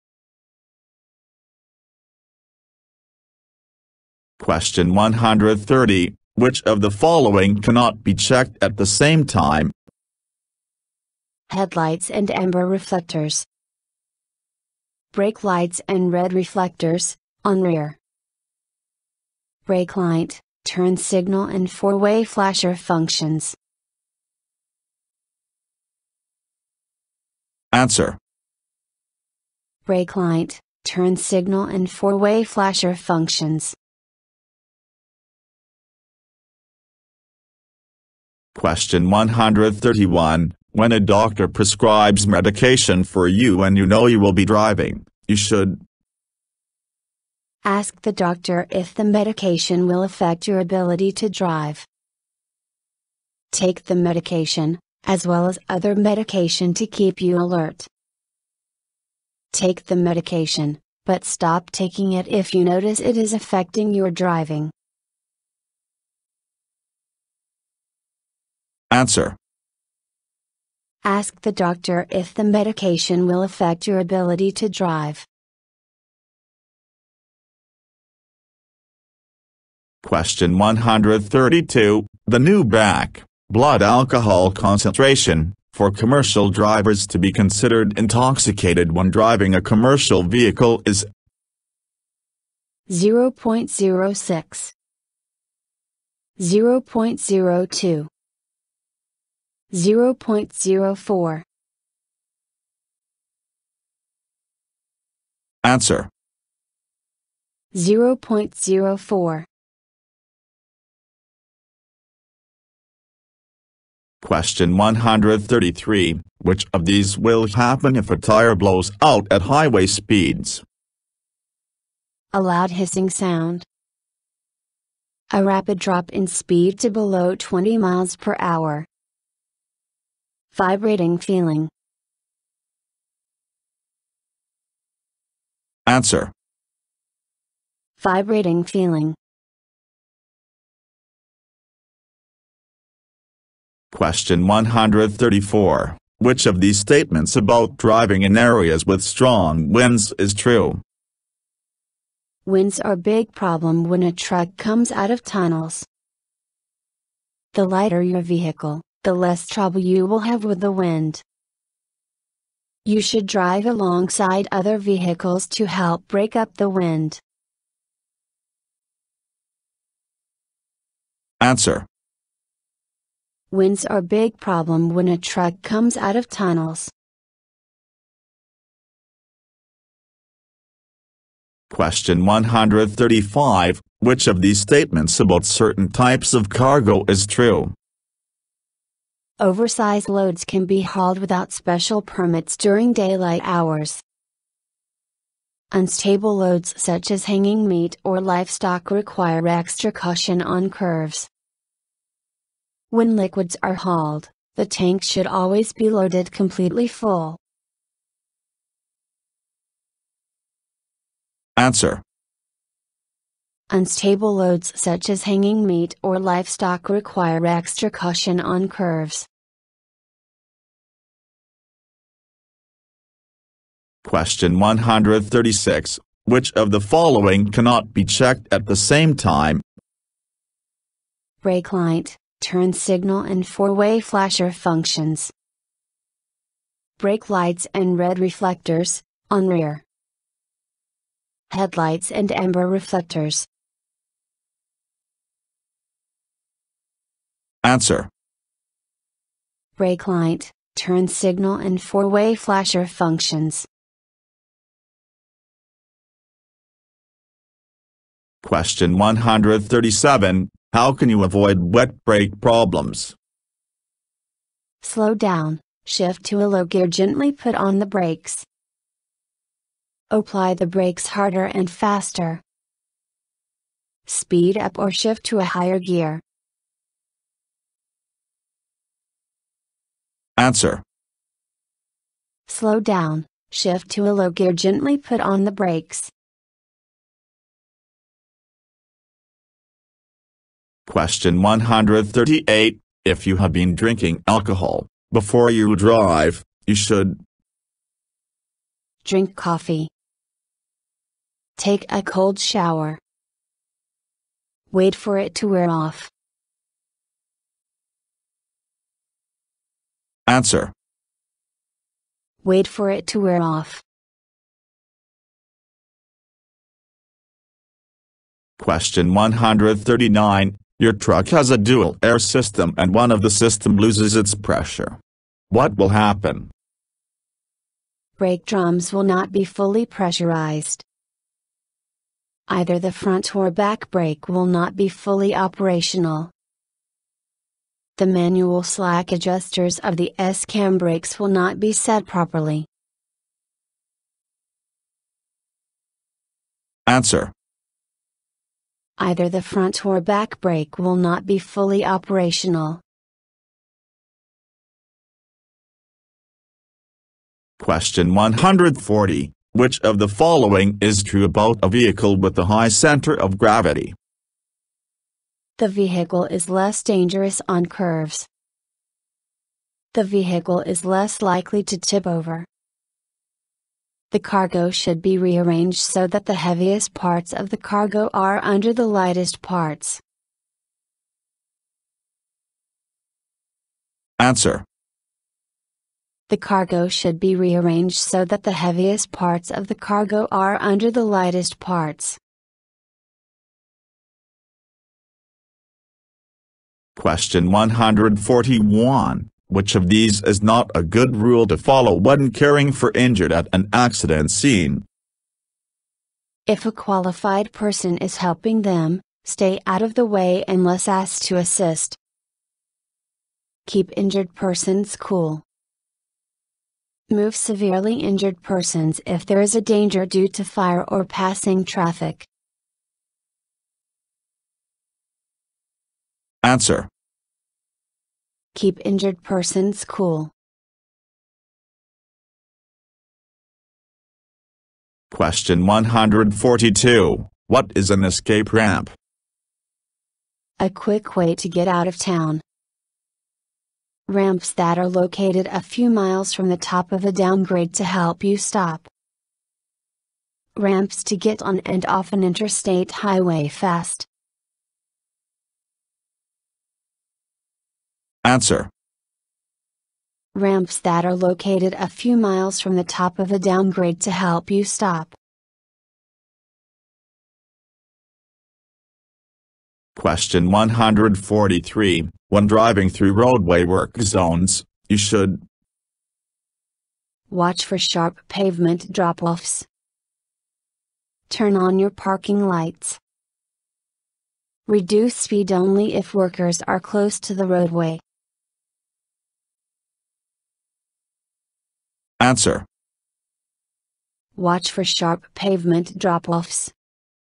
Question 130. Which of the following cannot be checked at the same time? Headlights and amber reflectors. Brake lights and red reflectors, on rear. Brake light, turn signal and four-way flasher functions. Answer. Brake light, turn signal and four-way flasher functions. Question 131. When a doctor prescribes medication for you and you know you will be driving, you should ask the doctor if the medication will affect your ability to drive. Take the medication, as well as other medication to keep you alert. Take the medication, but stop taking it if you notice it is affecting your driving. Answer. Ask the doctor if the medication will affect your ability to drive. Question 132. The new back blood alcohol concentration for commercial drivers to be considered intoxicated when driving a commercial vehicle is 0.06, 0.02, 0.04, Answer. 0.04. Question 133. Which of these will happen if a tire blows out at highway speeds? A loud hissing sound. A rapid drop in speed to below 20 miles per hour. Vibrating feeling. Answer. Vibrating feeling. Question 134. Which of these statements about driving in areas with strong winds is true? Winds are a big problem when a truck comes out of tunnels. The lighter your vehicle, the less trouble you will have with the wind. You should drive alongside other vehicles to help break up the wind. Answer. Winds are a big problem when a truck comes out of tunnels. Question 135. Which of these statements about certain types of cargo is true? Oversized loads can be hauled without special permits during daylight hours. Unstable loads such as hanging meat or livestock require extra caution on curves. When liquids are hauled, the tank should always be loaded completely full. Answer. Unstable loads such as hanging meat or livestock require extra caution on curves. Question 136. Which of the following cannot be checked at the same time? Brake light, turn signal and four-way flasher functions. Brake lights and red reflectors, on rear. Headlights and amber reflectors. Answer. Brake light, turn signal and four-way flasher functions. Question 137. How can you avoid wet brake problems? Slow down, shift to a low gear, gently put on the brakes. Apply the brakes harder and faster. Speed up or shift to a higher gear. Answer. Slow down, shift to a low gear, gently put on the brakes. Question 138. If you have been drinking alcohol before you drive, you should Drink coffee. Take a cold shower. Wait for it to wear off. Answer. Wait for it to wear off. Question 139. Your truck has a dual air system and one of the system loses its pressure. What will happen? Brake drums will not be fully pressurized. Either the front or back brake will not be fully operational. The manual slack adjusters of the S-cam brakes will not be set properly. Answer. Either the front or back brake will not be fully operational. Question 140. Which of the following is true about a vehicle with a high center of gravity? The vehicle is less dangerous on curves. The vehicle is less likely to tip over. The cargo should be rearranged so that the heaviest parts of the cargo are under the lightest parts. Answer. The cargo should be rearranged so that the heaviest parts of the cargo are under the lightest parts. Question 141. Which of these is not a good rule to follow when caring for injured at an accident scene? If a qualified person is helping them, stay out of the way unless asked to assist. Keep injured persons cool. Move severely injured persons if there is a danger due to fire or passing traffic. Answer. Keep injured persons cool. Question 142. What is an escape ramp? A quick way to get out of town. Ramps that are located a few miles from the top of a downgrade to help you stop. Ramps to get on and off an interstate highway fast. Answer. Ramps that are located a few miles from the top of a downgrade to help you stop. Question 143. When driving through roadway work zones, you should watch for sharp pavement drop-offs. Turn on your parking lights. Reduce speed only if workers are close to the roadway. Answer. Watch for sharp pavement drop-offs.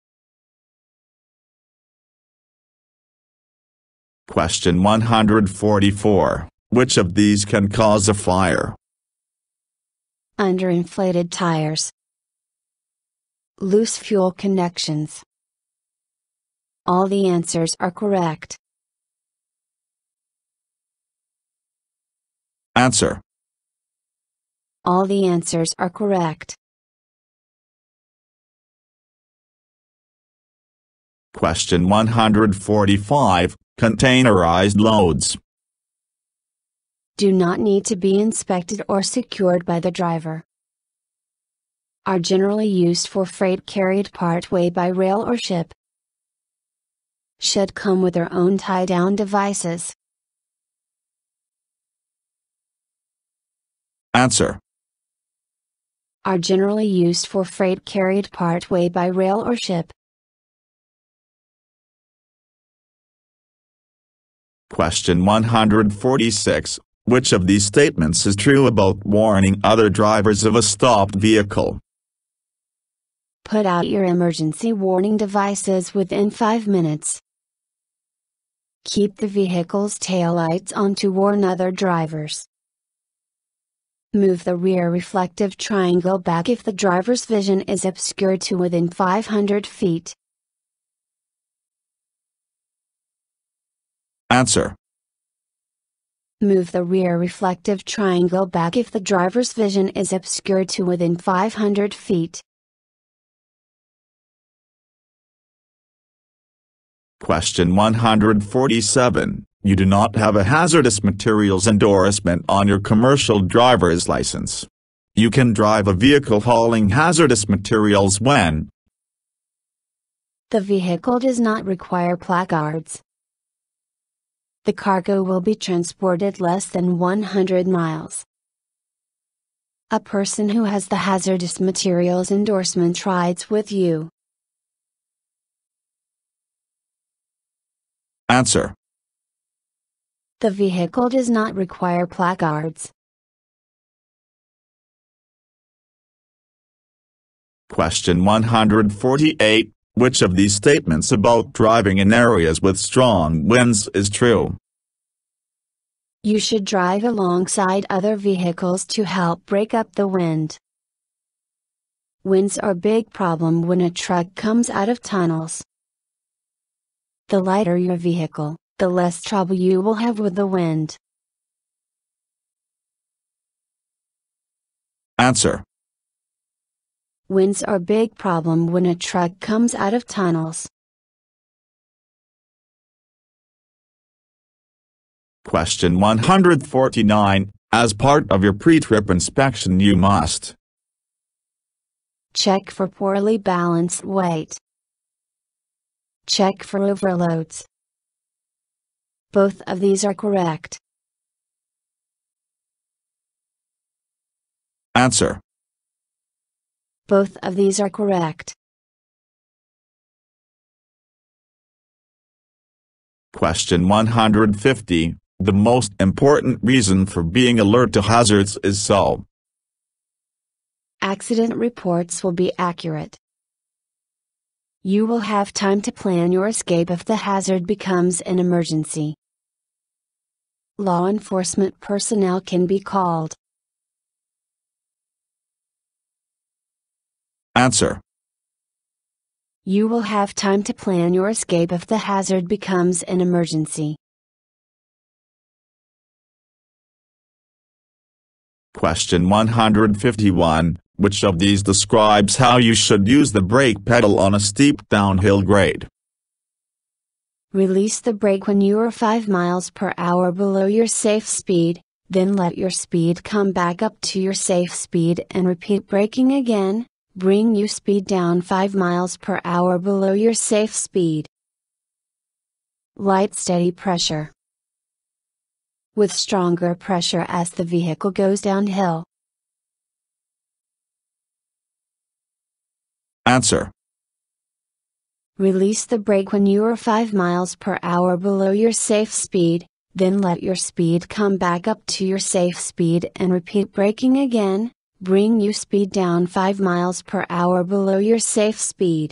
Question 144. Which of these can cause a fire? Underinflated tires. Loose fuel connections. All the answers are correct. Answer. All the answers are correct. Question 145. Containerized loads do not need to be inspected or secured by the driver. Are generally used for freight carried partway by rail or ship. Should come with their own tie-down devices. Answer. Are generally used for freight carried partway by rail or ship. Question 146. Which of these statements is true about warning other drivers of a stopped vehicle? Put out your emergency warning devices within 5 minutes. Keep the vehicle's taillights on to warn other drivers. Move the rear reflective triangle back if the driver's vision is obscured to within 500 feet. Answer. Move the rear reflective triangle back if the driver's vision is obscured to within 500 feet. Question 147. You do not have a hazardous materials endorsement on your commercial driver's license. You can drive a vehicle hauling hazardous materials when the vehicle does not require placards. The cargo will be transported less than 100 miles. A person who has the hazardous materials endorsement rides with you. Answer. The vehicle does not require placards. Question 148. Which of these statements about driving in areas with strong winds is true? You should drive alongside other vehicles to help break up the wind. Winds are a big problem when a truck comes out of tunnels. The lighter your vehicle, the less trouble you will have with the wind. Answer. Winds are a big problem when a truck comes out of tunnels. Question 149. As part of your pre-trip inspection you must check for poorly balanced weight. Check for overloads. Both of these are correct. Answer. Both of these are correct. Question 150. The most important reason for being alert to hazards is so accident reports will be accurate. You will have time to plan your escape if the hazard becomes an emergency. Law enforcement personnel can be called. Answer. You will have time to plan your escape if the hazard becomes an emergency. Question 151. Which of these describes how you should use the brake pedal on a steep downhill grade? Release the brake when you are 5 miles per hour below your safe speed, then let your speed come back up to your safe speed and repeat braking again, bring your speed down 5 miles per hour below your safe speed. Light steady pressure. With stronger pressure as the vehicle goes downhill. Answer. Release the brake when you are 5 miles per hour below your safe speed, then let your speed come back up to your safe speed and repeat braking again, bring your speed down 5 miles per hour below your safe speed.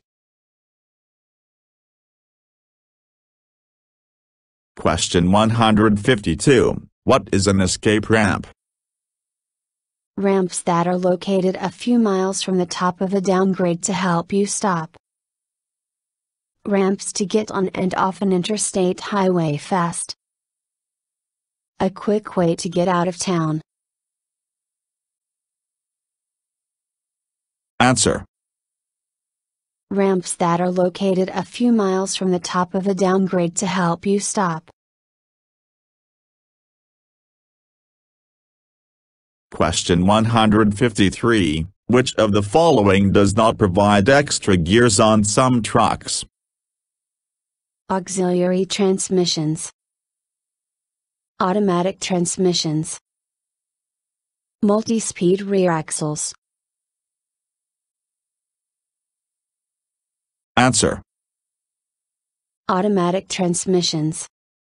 Question 152. What is an escape ramp? Ramps that are located a few miles from the top of a downgrade to help you stop. Ramps to get on and off an interstate highway fast. A quick way to get out of town. Answer. Ramps that are located a few miles from the top of a downgrade to help you stop. Question 153. Which of the following does not provide extra gears on some trucks? Auxiliary transmissions. Automatic transmissions. Multi-speed rear axles. Answer. Automatic transmissions.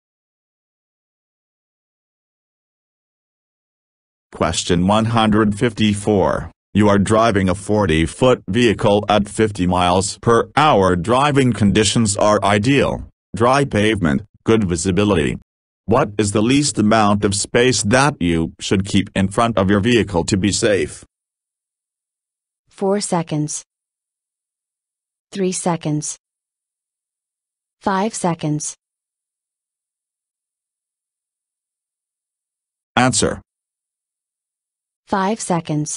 Question 154. You are driving a 40-foot vehicle at 50 miles per hour. Driving conditions are ideal, dry pavement, good visibility. What is the least amount of space that you should keep in front of your vehicle to be safe? 4 seconds. 3 seconds. 5 seconds. Answer. 5 seconds.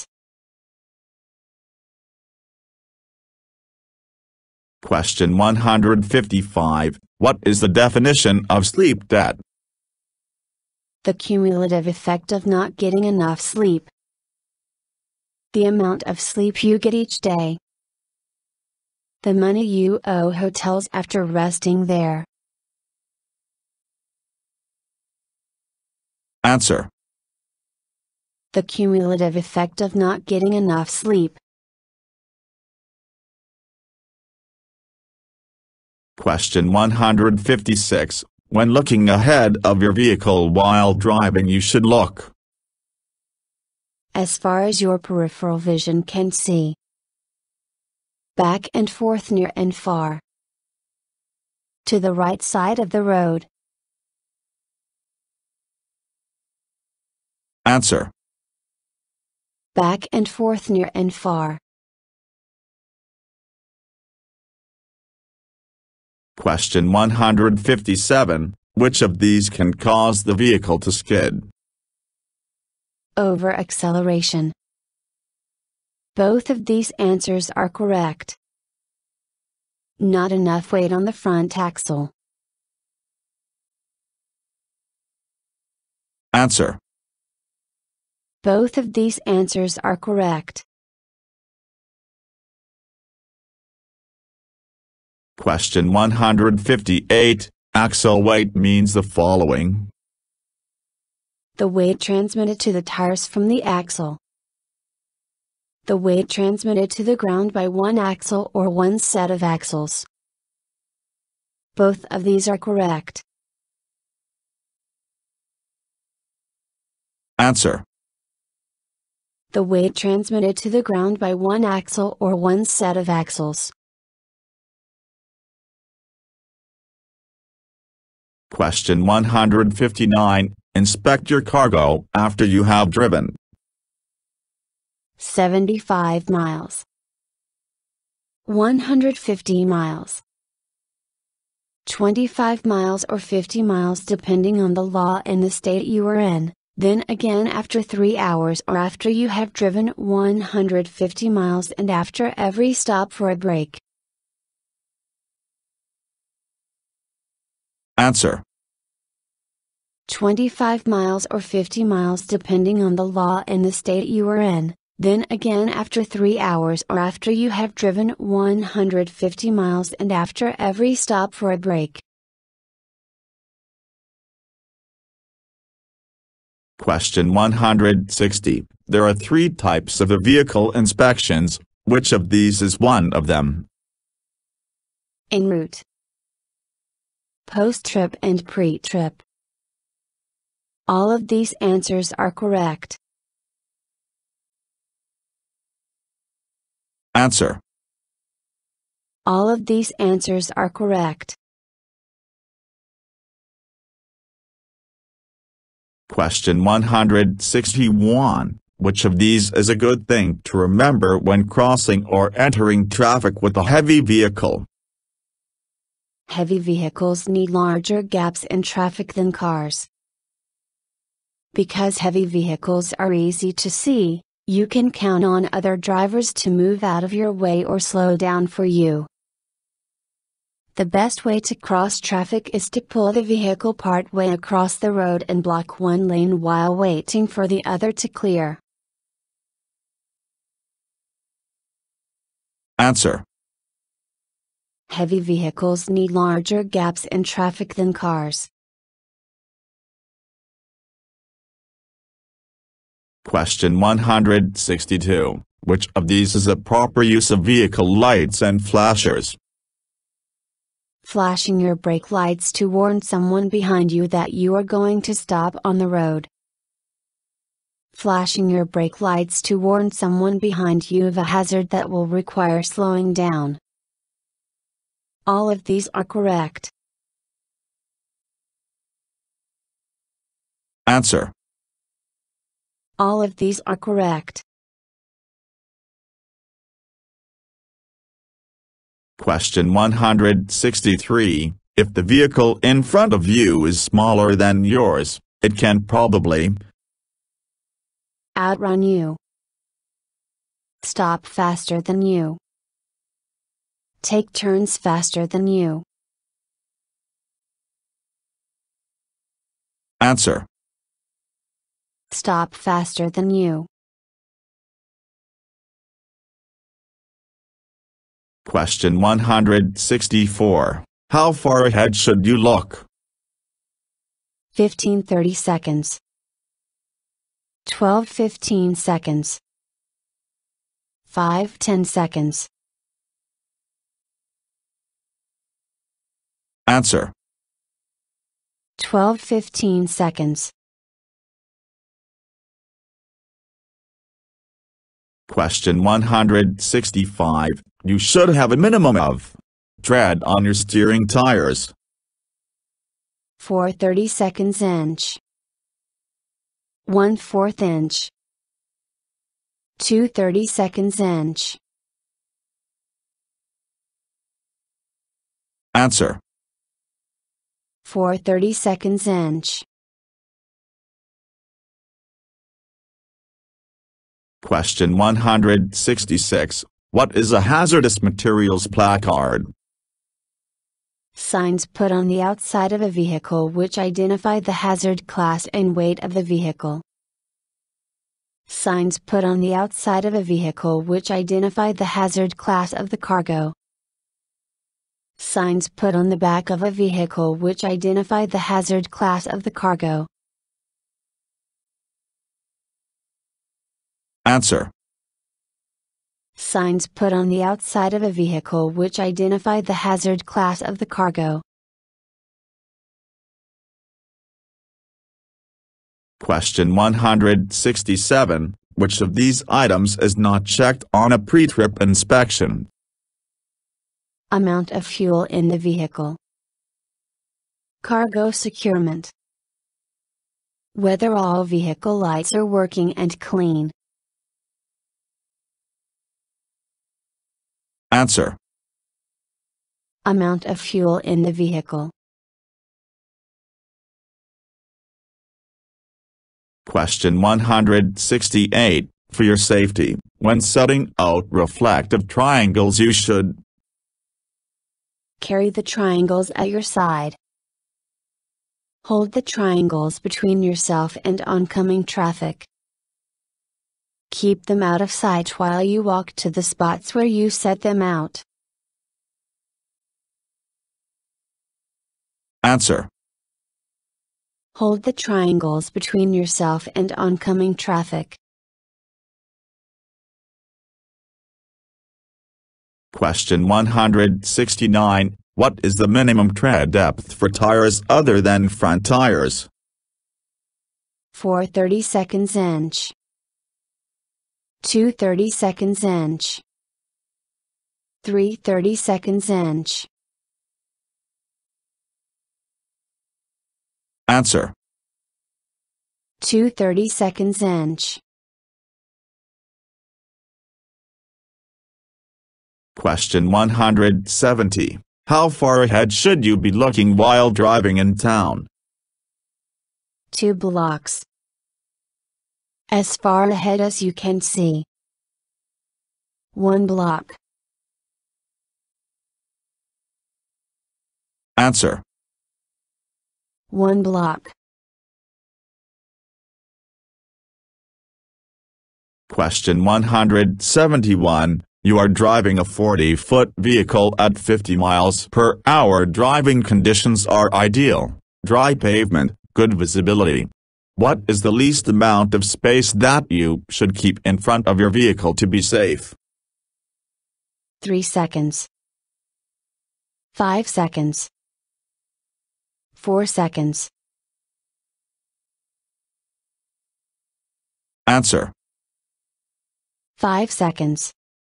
Question 155. What is the definition of sleep debt? The cumulative effect of not getting enough sleep. The amount of sleep you get each day. The money you owe hotels after resting there. Answer. The cumulative effect of not getting enough sleep. Question 156. When looking ahead of your vehicle while driving, you should look as far as your peripheral vision can see. Back and forth, near and far. To the right side of the road. Answer. Back and forth, near and far. Question 157. Which of these can cause the vehicle to skid? Over acceleration. Both of these answers are correct. Not enough weight on the front axle. Answer. Both of these answers are correct. Question 158. Axle weight means the following. The weight transmitted to the tires from the axle. The weight transmitted to the ground by one axle or one set of axles. Both of these are correct. Answer. The weight transmitted to the ground by one axle or one set of axles. Question 159. Inspect your cargo after you have driven 75 miles, 150 miles, 25 miles or 50 miles depending on the law in the state you are in, then again after 3 hours or after you have driven 150 miles and after every stop for a break. Answer. 25 miles or 50 miles depending on the law in the state you are in, then again after 3 hours or after you have driven 150 miles and after every stop for a break. Question 160. There are 3 types of vehicle inspections. Which of these is one of them? En route, post-trip and pre-trip. All of these answers are correct. Answer. All of these answers are correct. Question 161. Which of these is a good thing to remember when crossing or entering traffic with a heavy vehicle? Heavy vehicles need larger gaps in traffic than cars. Because heavy vehicles are easy to see, you can count on other drivers to move out of your way or slow down for you. The best way to cross traffic is to pull the vehicle part way across the road and block one lane while waiting for the other to clear. Answer. Heavy vehicles need larger gaps in traffic than cars. Question 162. Which of these is a proper use of vehicle lights and flashers? Flashing your brake lights to warn someone behind you that you are going to stop on the road. Flashing your brake lights to warn someone behind you of a hazard that will require slowing down. All of these are correct. Answer. All of these are correct. Question 163. If the vehicle in front of you is smaller than yours, it can probably outrun you, stop faster than you, take turns faster than you. Answer. Stop faster than you. Question 164. How far ahead should you look? 15-30 seconds. 12-15 seconds. 5-10 seconds. Answer. 12-15 seconds. Question 165. You should have a minimum of tread on your steering tires. 4 30-seconds inch. 1/4 inch. 2 30-seconds inch. Answer. 4 30-seconds inch. Question 166. What is a hazardous materials placard? Signs put on the outside of a vehicle which identify the hazard class and weight of the vehicle. Signs put on the outside of a vehicle which identify the hazard class of the cargo. Signs put on the back of a vehicle which identify the hazard class of the cargo. Answer. Signs put on the outside of a vehicle which identify the hazard class of the cargo. Question 167. Which of these items is not checked on a pre-trip inspection? Amount of fuel in the vehicle. Cargo securement. Whether all vehicle lights are working and clean. Answer. Amount of fuel in the vehicle. Question 168. For your safety, when setting out reflective triangles you should carry the triangles at your side. Hold the triangles between yourself and oncoming traffic. Keep them out of sight while you walk to the spots where you set them out. Answer. Hold the triangles between yourself and oncoming traffic. Question 169. What is the minimum tread depth for tires other than front tires? 4 30-seconds inch. 2 30-seconds inch. 3 30-seconds inch. Answer. 2 30-seconds inch. Question 170. How far ahead should you be looking while driving in town? 2 blocks. As far ahead as you can see. 1 block. Answer. 1 block. Question 171. You are driving a 40-foot vehicle at 50 miles per hour. Driving conditions are ideal: dry pavement, good visibility. What is the least amount of space that you should keep in front of your vehicle to be safe? 3 seconds. 5 seconds. 4 seconds. Answer. 5 seconds.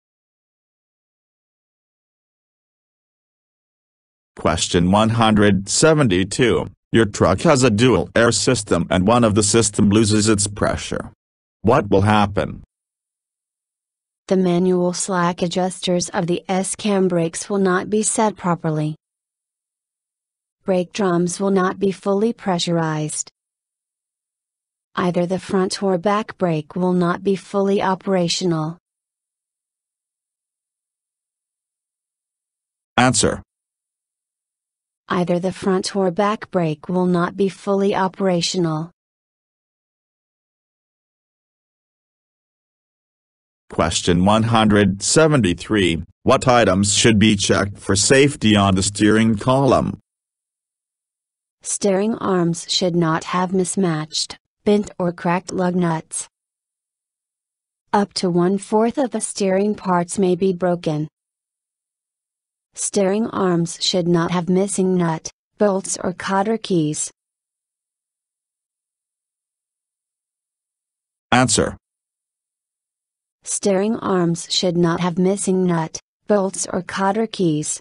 Question 172. Your truck has a dual air system and one of the system loses its pressure. What will happen? The manual slack adjusters of the S-cam brakes will not be set properly. Brake drums will not be fully pressurized. Either the front or back brake will not be fully operational. Answer. Either the front or back brake will not be fully operational. Question 173. What items should be checked for safety on the steering column? Steering arms should not have mismatched, bent or cracked lug nuts. Up to 1/4 of the steering parts may be broken. Steering arms should not have missing nut, bolts or cotter keys. Answer. Steering arms should not have missing nut, bolts or cotter keys.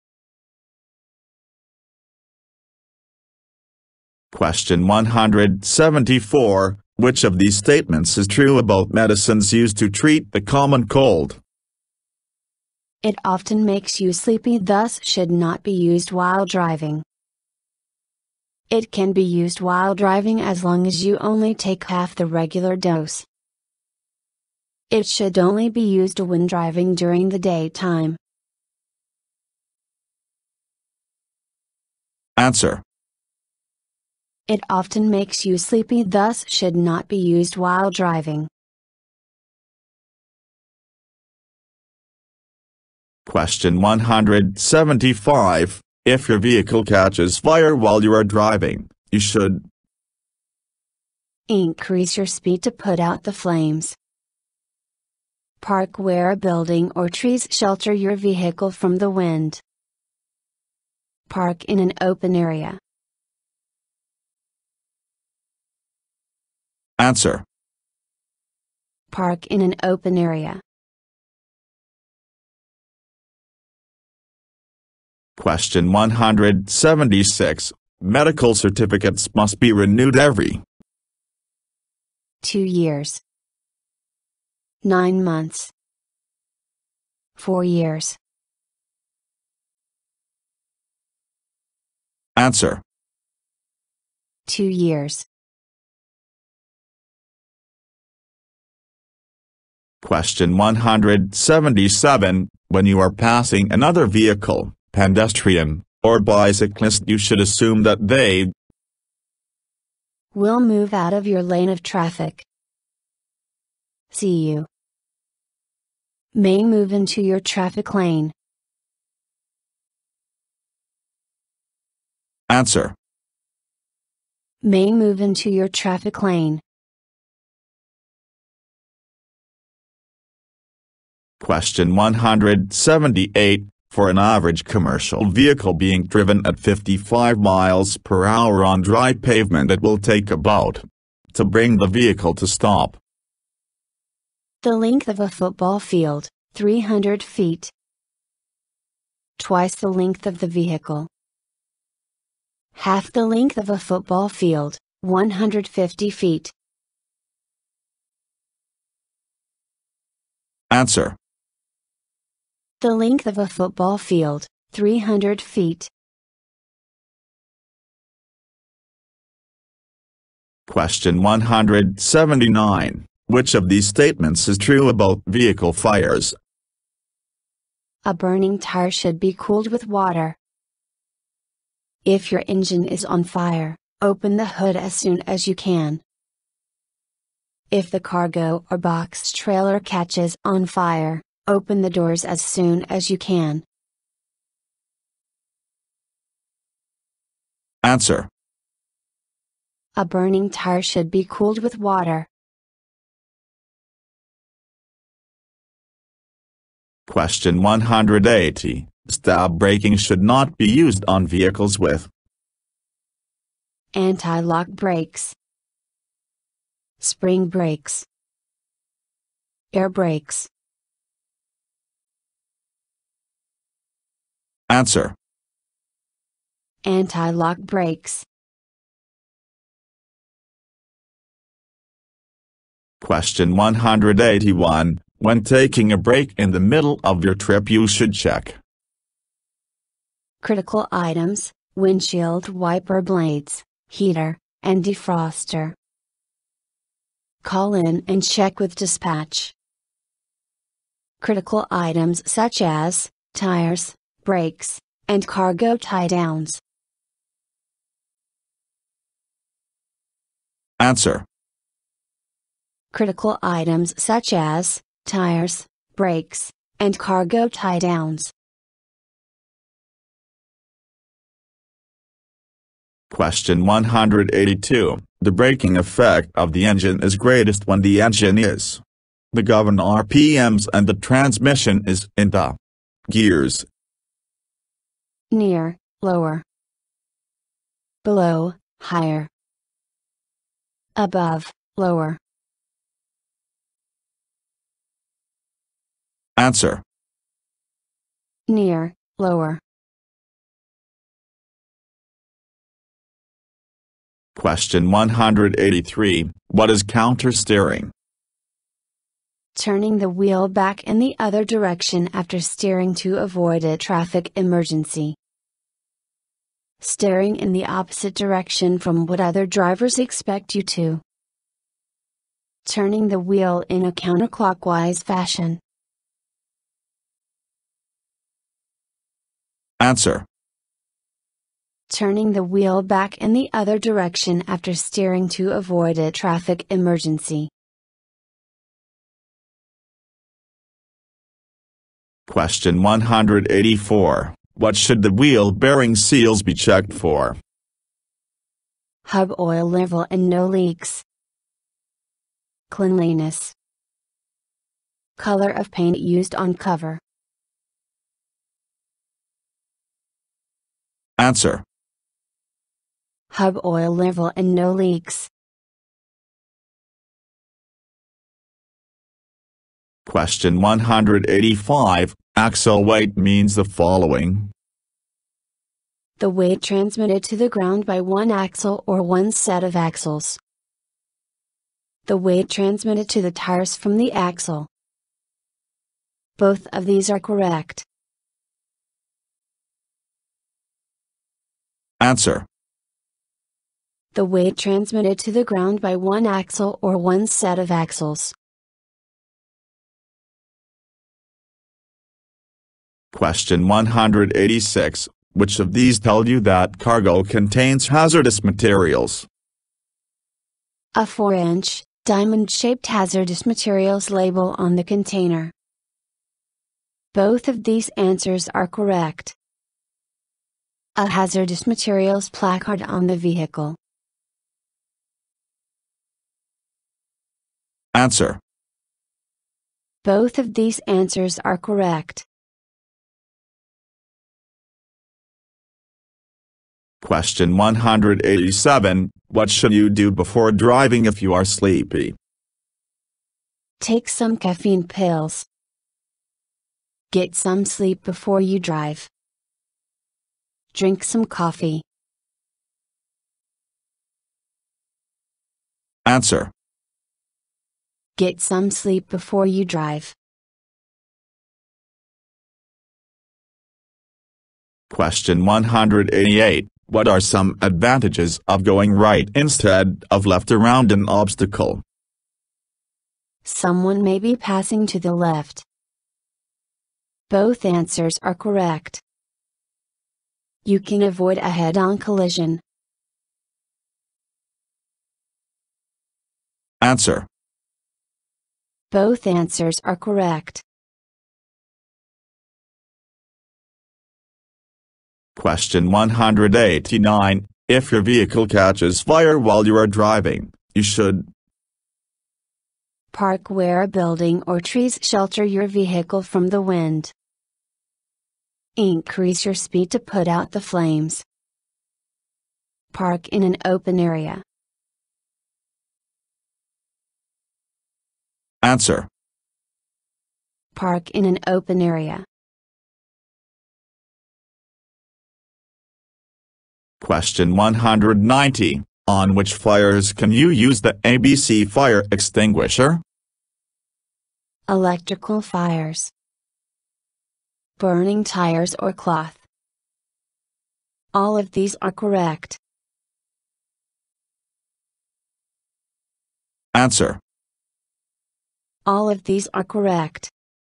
Question 174. Which of these statements is true about medicines used to treat the common cold? It often makes you sleepy, thus should not be used while driving. It can be used while driving as long as you only take half the regular dose. It should only be used when driving during the daytime. Answer. It often makes you sleepy, thus should not be used while driving. Question 175. If your vehicle catches fire while you are driving, you should increase your speed to put out the flames. Park where a building or trees shelter your vehicle from the wind. Park in an open area. Answer. Park in an open area. Question 176. Medical certificates must be renewed every 2 years. 9 months. 4 years. Answer. 2 years. Question 177. When you are passing another vehicle, pedestrian, or bicyclist, you should assume that they will move out of your lane of traffic. See you. May move into your traffic lane. Answer. May move into your traffic lane. Question 178. For an average commercial vehicle being driven at 55 miles per hour on dry pavement, it will take about to bring the vehicle to stop. The length of a football field, 300 feet. Twice the length of the vehicle. Half the length of a football field, 150 feet. Answer. The length of a football field, 300 feet. Question 179. Which of these statements is true about vehicle fires? A burning tire should be cooled with water. If your engine is on fire, open the hood as soon as you can. If the cargo or box trailer catches on fire, open the doors as soon as you can. Answer. A burning tire should be cooled with water. Question 180. Stab braking should not be used on vehicles with anti-lock brakes, spring brakes, air brakes. Answer. Anti-lock brakes. Question 181. When taking a break in the middle of your trip, you should check critical items, windshield wiper blades, heater, and defroster. Call in and check with dispatch. Critical items such as tires, brakes, and cargo tie-downs. Answer. Critical items such as tires, brakes, and cargo tie-downs. Question 182. The braking effect of the engine is greatest when the engine is the governed RPMs and the transmission is in the gears. Near, lower. Below, higher. Above, lower. Answer. Near, lower. Question 183. What is counter-steering? Turning the wheel back in the other direction after steering to avoid a traffic emergency. Steering in the opposite direction from what other drivers expect you to. Turning the wheel in a counterclockwise fashion. Answer. Turning the wheel back in the other direction after steering to avoid a traffic emergency. Question 184. What should the wheel bearing seals be checked for? Hub oil level and no leaks. Cleanliness. Color of paint used on cover. Answer. Hub oil level and no leaks. Question 185, axle weight means the following. The weight transmitted to the ground by one axle or one set of axles. The weight transmitted to the tires from the axle. Both of these are correct. Answer. The weight transmitted to the ground by one axle or one set of axles. Question 186, which of these tell you that cargo contains hazardous materials? A 4-inch, diamond-shaped hazardous materials label on the container. Both of these answers are correct. A hazardous materials placard on the vehicle. Answer. Both of these answers are correct. Question 187, what should you do before driving if you are sleepy? Take some caffeine pills. Get some sleep before you drive. Drink some coffee. Answer. Get some sleep before you drive. Question 188, what are some advantages of going right instead of left around an obstacle? Someone may be passing to the left. Both answers are correct. You can avoid a head-on collision. Answer. Both answers are correct. Question 189, if your vehicle catches fire while you are driving, you should park where a building or trees shelter your vehicle from the wind. Increase your speed to put out the flames. Park in an open area. Answer. Park in an open area. Question 190, on which fires can you use the ABC fire extinguisher? Electrical fires. Burning tires or cloth. All of these are correct. Answer. All of these are correct.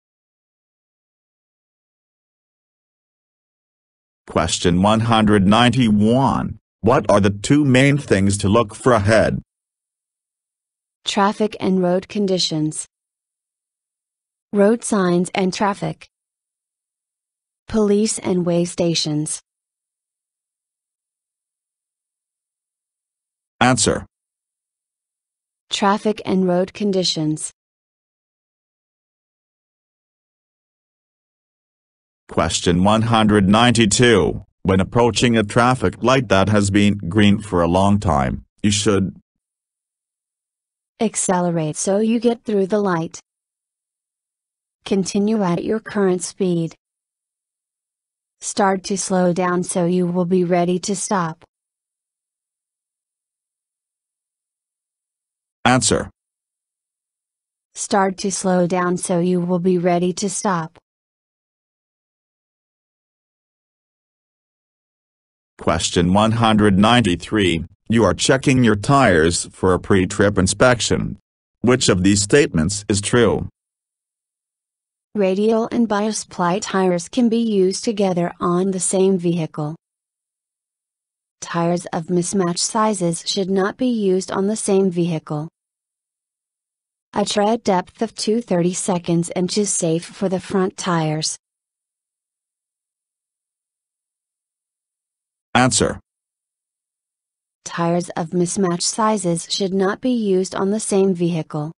Question 191, what are the two main things to look for ahead? Traffic and road conditions. Road signs and traffic. Police and way stations. Answer. Traffic and road conditions. Question 192, when approaching a traffic light that has been green for a long time, you should accelerate so you get through the light. Continue at your current speed. Start to slow down so you will be ready to stop. Answer. Start to slow down so you will be ready to stop. Question 193, you are checking your tires for a pre-trip inspection. Which of these statements is true? Radial and bias ply tires can be used together on the same vehicle. Tires of mismatched sizes should not be used on the same vehicle. A tread depth of 2/32 inches safe for the front tires. Answer. Tires of mismatched sizes should not be used on the same vehicle.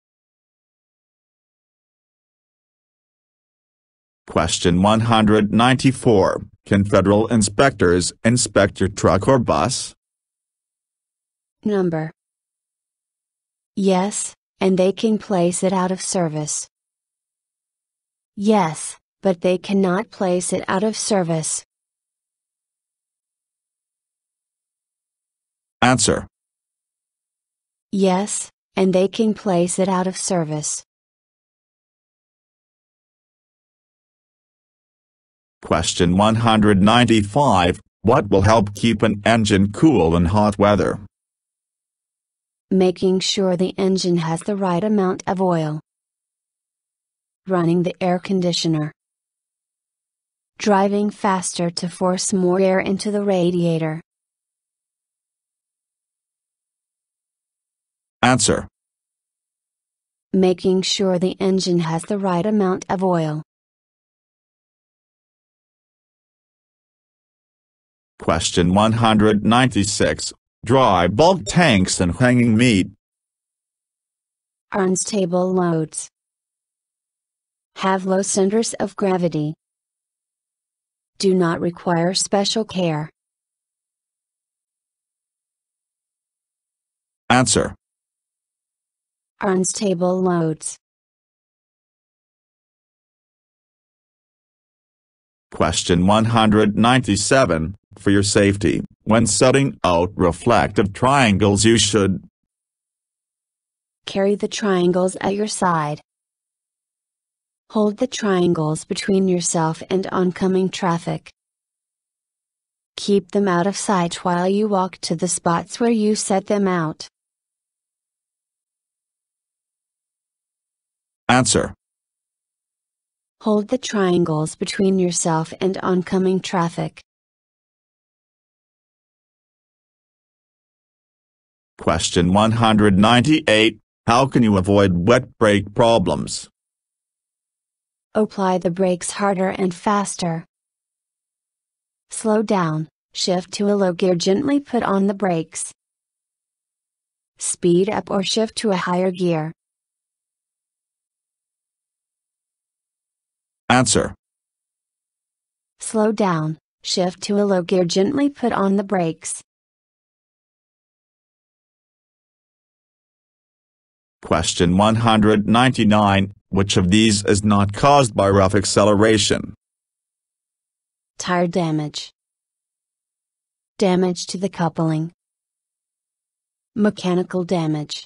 Question 194, can federal inspectors inspect your truck or bus? Number. Yes, and they can place it out of service. Yes, but they cannot place it out of service. Answer. Yes, and they can place it out of service. Question 195. What will help keep an engine cool in hot weather? Making sure the engine has the right amount of oil. Running the air conditioner. Driving faster to force more air into the radiator. Answer. Making sure the engine has the right amount of oil. Question 196. Dry bulk tanks and hanging meat. Unstable loads. Have low centers of gravity. Do not require special care. Answer. Unstable loads. Question 197. For your safety, when setting out reflective triangles you should carry the triangles at your side. Hold the triangles between yourself and oncoming traffic. Keep them out of sight while you walk to the spots where you set them out. Answer. Hold the triangles between yourself and oncoming traffic. Question 198. How can you avoid wet brake problems? Apply the brakes harder and faster. Slow down, shift to a low gear, gently put on the brakes. Speed up or shift to a higher gear. Answer. Slow down, shift to a low gear, gently put on the brakes. Question 199. Which of these is not caused by rough acceleration? Tire damage. Damage to the coupling. Mechanical damage.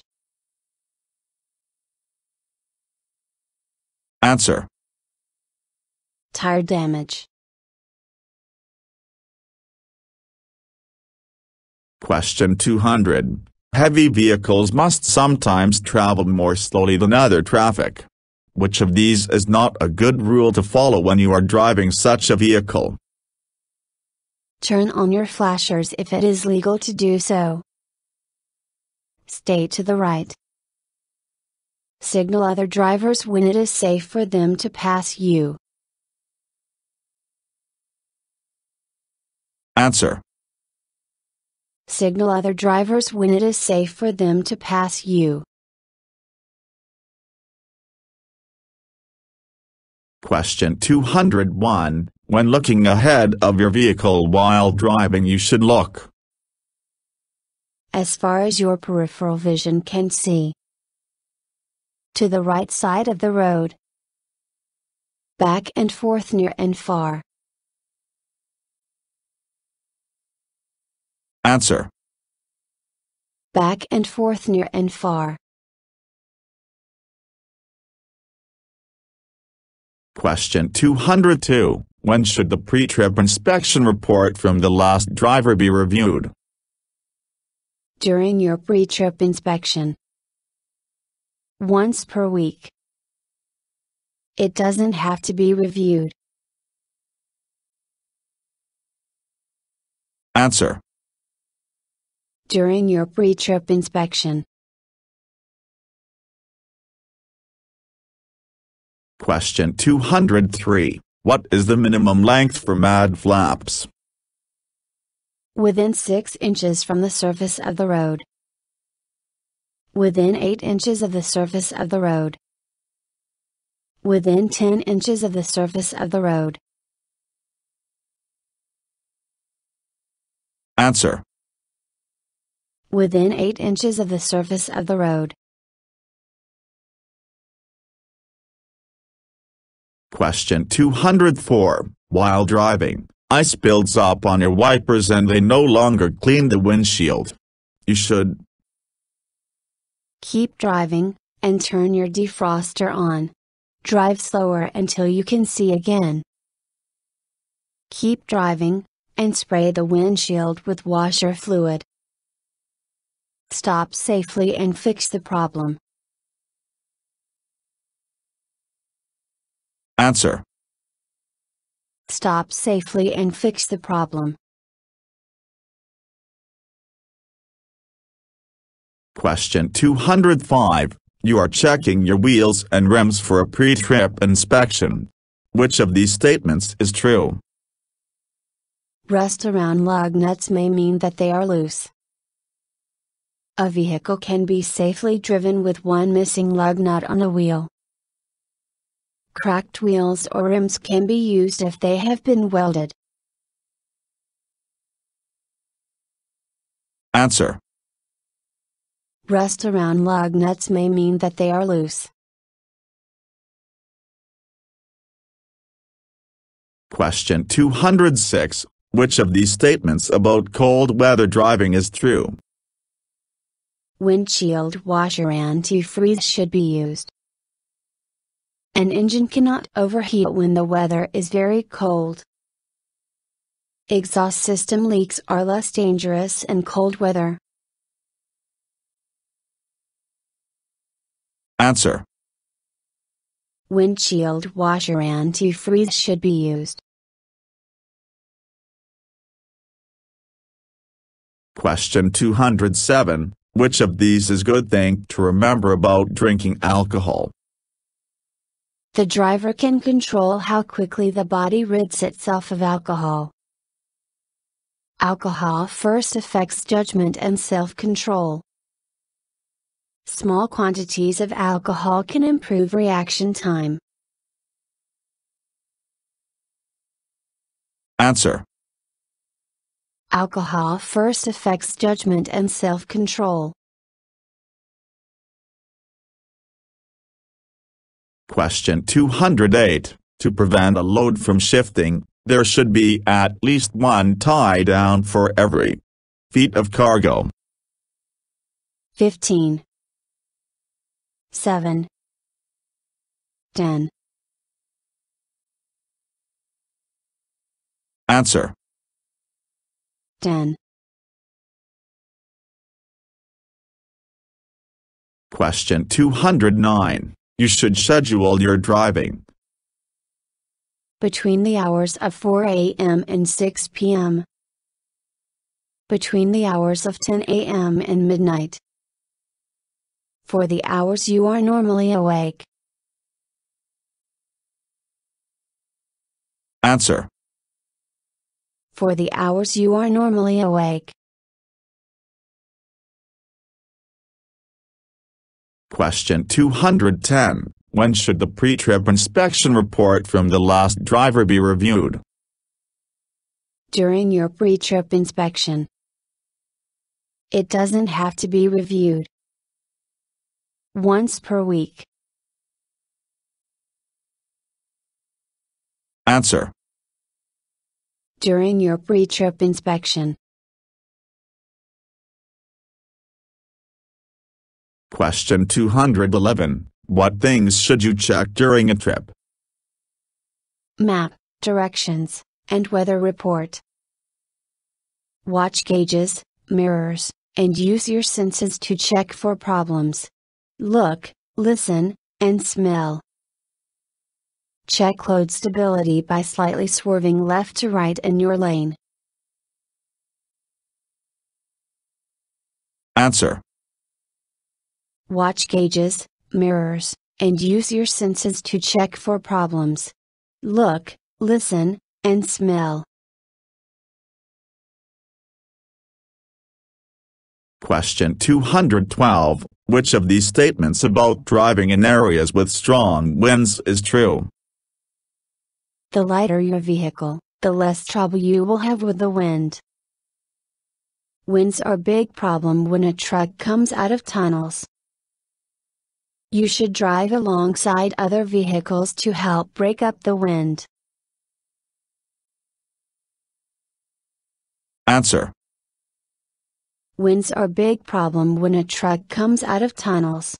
Answer. Tire damage. Question 200. Heavy vehicles must sometimes travel more slowly than other traffic. Which of these is not a good rule to follow when you are driving such a vehicle? Turn on your flashers if it is legal to do so. Stay to the right. Signal other drivers when it is safe for them to pass you. Answer. Signal other drivers when it is safe for them to pass you. Question 201. When looking ahead of your vehicle while driving, you should look as far as your peripheral vision can see. To the right side of the road. Back and forth, near and far. Answer. Back and forth, near and far. Question 202. When should the pre-trip inspection report from the last driver be reviewed? During your pre-trip inspection. Once per week. It doesn't have to be reviewed. Answer. During your pre-trip inspection. Question 203. What is the minimum length for mud flaps? Within 6 inches from the surface of the road. Within 8 inches of the surface of the road. Within 10 inches of the surface of the road. Answer. Within 8 inches of the surface of the road. Question 204. While driving, ice builds up on your wipers and they no longer clean the windshield. You should keep driving, and turn your defroster on. Drive slower until you can see again. Keep driving, and spray the windshield with washer fluid. Stop safely and fix the problem. Answer. Stop safely and fix the problem. Question 205. You are checking your wheels and rims for a pre-trip inspection. Which of these statements is true? Rust around lug nuts may mean that they are loose. A vehicle can be safely driven with one missing lug nut on a wheel. Cracked wheels or rims can be used if they have been welded. Answer. Rust around lug nuts may mean that they are loose. Question 206. Which of these statements about cold weather driving is true? Windshield washer antifreeze should be used. An engine cannot overheat when the weather is very cold. Exhaust system leaks are less dangerous in cold weather. Answer. Windshield washer antifreeze should be used. Question 207. Which of these is good thing to remember about drinking alcohol? The driver can control how quickly the body rids itself of alcohol. Alcohol first affects judgment and self-control. Small quantities of alcohol can improve reaction time. Answer. Alcohol first affects judgment and self-control. Question 208. To prevent a load from shifting, there should be at least one tie down for every feet of cargo. 15. 7. 10. Answer. 10. Question 209. You should schedule your driving Between the hours of 4 a.m. and 6 p.m. Between the hours of 10 a.m. and midnight. For the hours you are normally awake. Answer. For the hours you are normally awake. Question 210. When should the pre-trip inspection report from the last driver be reviewed? During your pre-trip inspection. It doesn't have to be reviewed. Once per week. Answer. During your pre-trip inspection. Question 211. What things should you check during a trip? Map, directions, and weather report. Watch gauges, mirrors, and use your senses to check for problems. Look, listen, and smell. Check load stability by slightly swerving left to right in your lane. Answer. Watch gauges, mirrors, and use your senses to check for problems. Look, listen, and smell. Question 212. Which of these statements about driving in areas with strong winds is true? The lighter your vehicle, the less trouble you will have with the wind. Winds are a big problem when a truck comes out of tunnels. You should drive alongside other vehicles to help break up the wind. Answer. Winds are a big problem when a truck comes out of tunnels.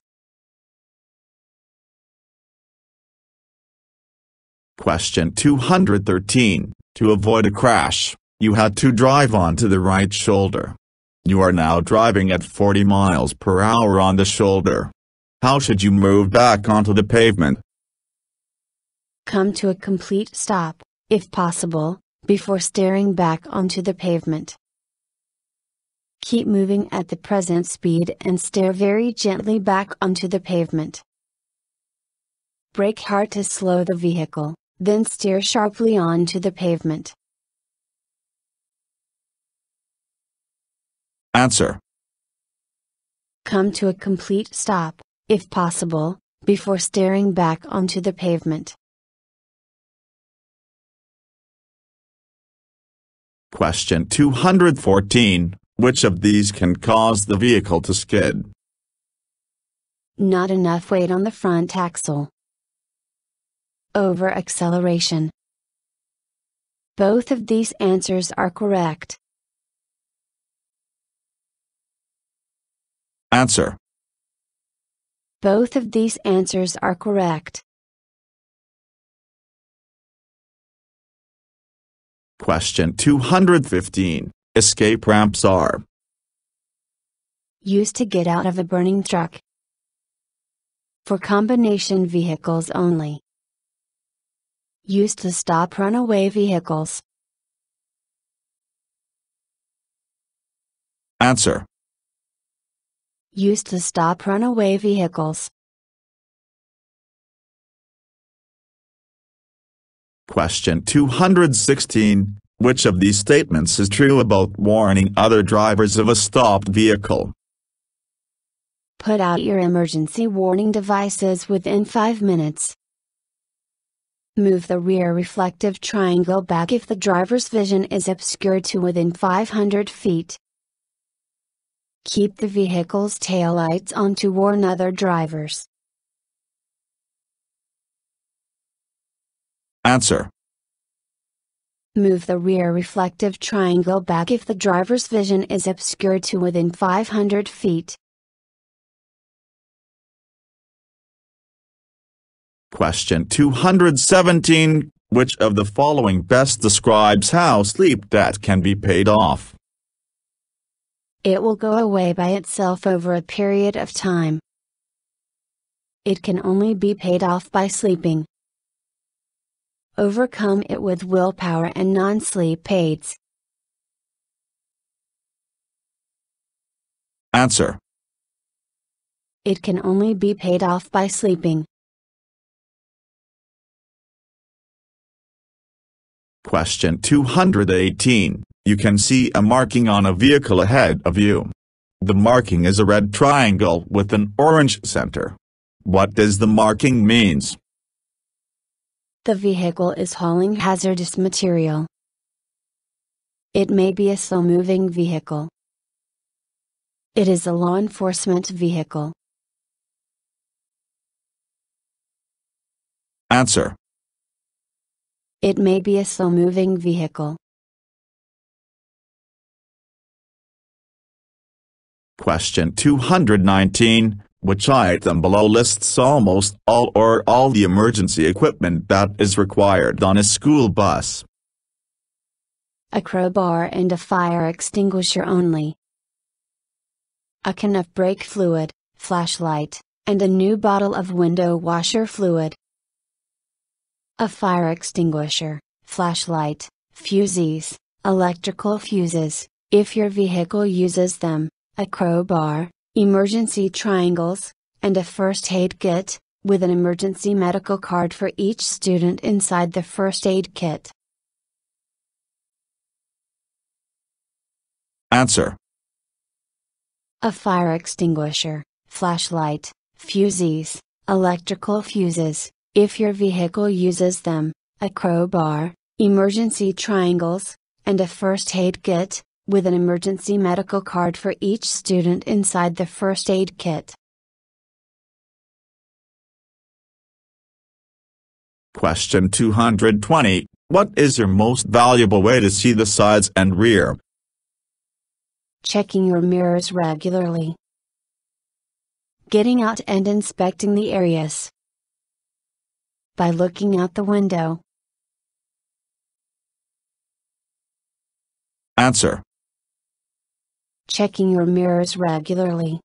Question 213. To avoid a crash, you had to drive onto the right shoulder. You are now driving at 40 miles per hour on the shoulder. How should you move back onto the pavement? Come to a complete stop, if possible, before steering back onto the pavement. Keep moving at the present speed and steer very gently back onto the pavement. Brake hard to slow the vehicle, then steer sharply onto the pavement. Answer. Come to a complete stop, if possible, before steering back onto the pavement. Question 214. Which of these can cause the vehicle to skid? Not enough weight on the front axle. Over acceleration. Both of these answers are correct. Answer. Both of these answers are correct. Question 215. Escape ramps are used to get out of a burning truck. For combination vehicles only. Used to stop runaway vehicles. Answer. Used to stop runaway vehicles. Question 216. Which of these statements is true about warning other drivers of a stopped vehicle? Put out your emergency warning devices within 5 minutes. Move the rear reflective triangle back if the driver's vision is obscured to within 500 feet. Keep the vehicle's taillights on to warn other drivers. Answer. Move the rear reflective triangle back if the driver's vision is obscured to within 500 feet. Question 217. Which of the following best describes how sleep debt can be paid off? It will go away by itself over a period of time. It can only be paid off by sleeping. Overcome it with willpower and non-sleep aids. Answer. It can only be paid off by sleeping. Question 218. You can see a marking on a vehicle ahead of you. The marking is a red triangle with an orange center. What does the marking means? The vehicle is hauling hazardous material. It may be a slow-moving vehicle. It is a law enforcement vehicle. Answer. It may be a slow-moving vehicle. Question 219. Which item below lists almost all or all the emergency equipment that is required on a school bus? A crowbar and a fire extinguisher only. A can of brake fluid, flashlight, and a new bottle of window washer fluid. A fire extinguisher, flashlight, fuses, electrical fuses, if your vehicle uses them, a crowbar, emergency triangles, and a first aid kit, with an emergency medical card for each student inside the first aid kit. Answer. A fire extinguisher, flashlight, fuses, electrical fuses, if your vehicle uses them, a crowbar, emergency triangles, and a first aid kit, with an emergency medical card for each student inside the first aid kit. Question 220. What is your most valuable way to see the sides and rear? Checking your mirrors regularly. Getting out and inspecting the areas. By looking out the window. Answer. Checking your mirrors regularly.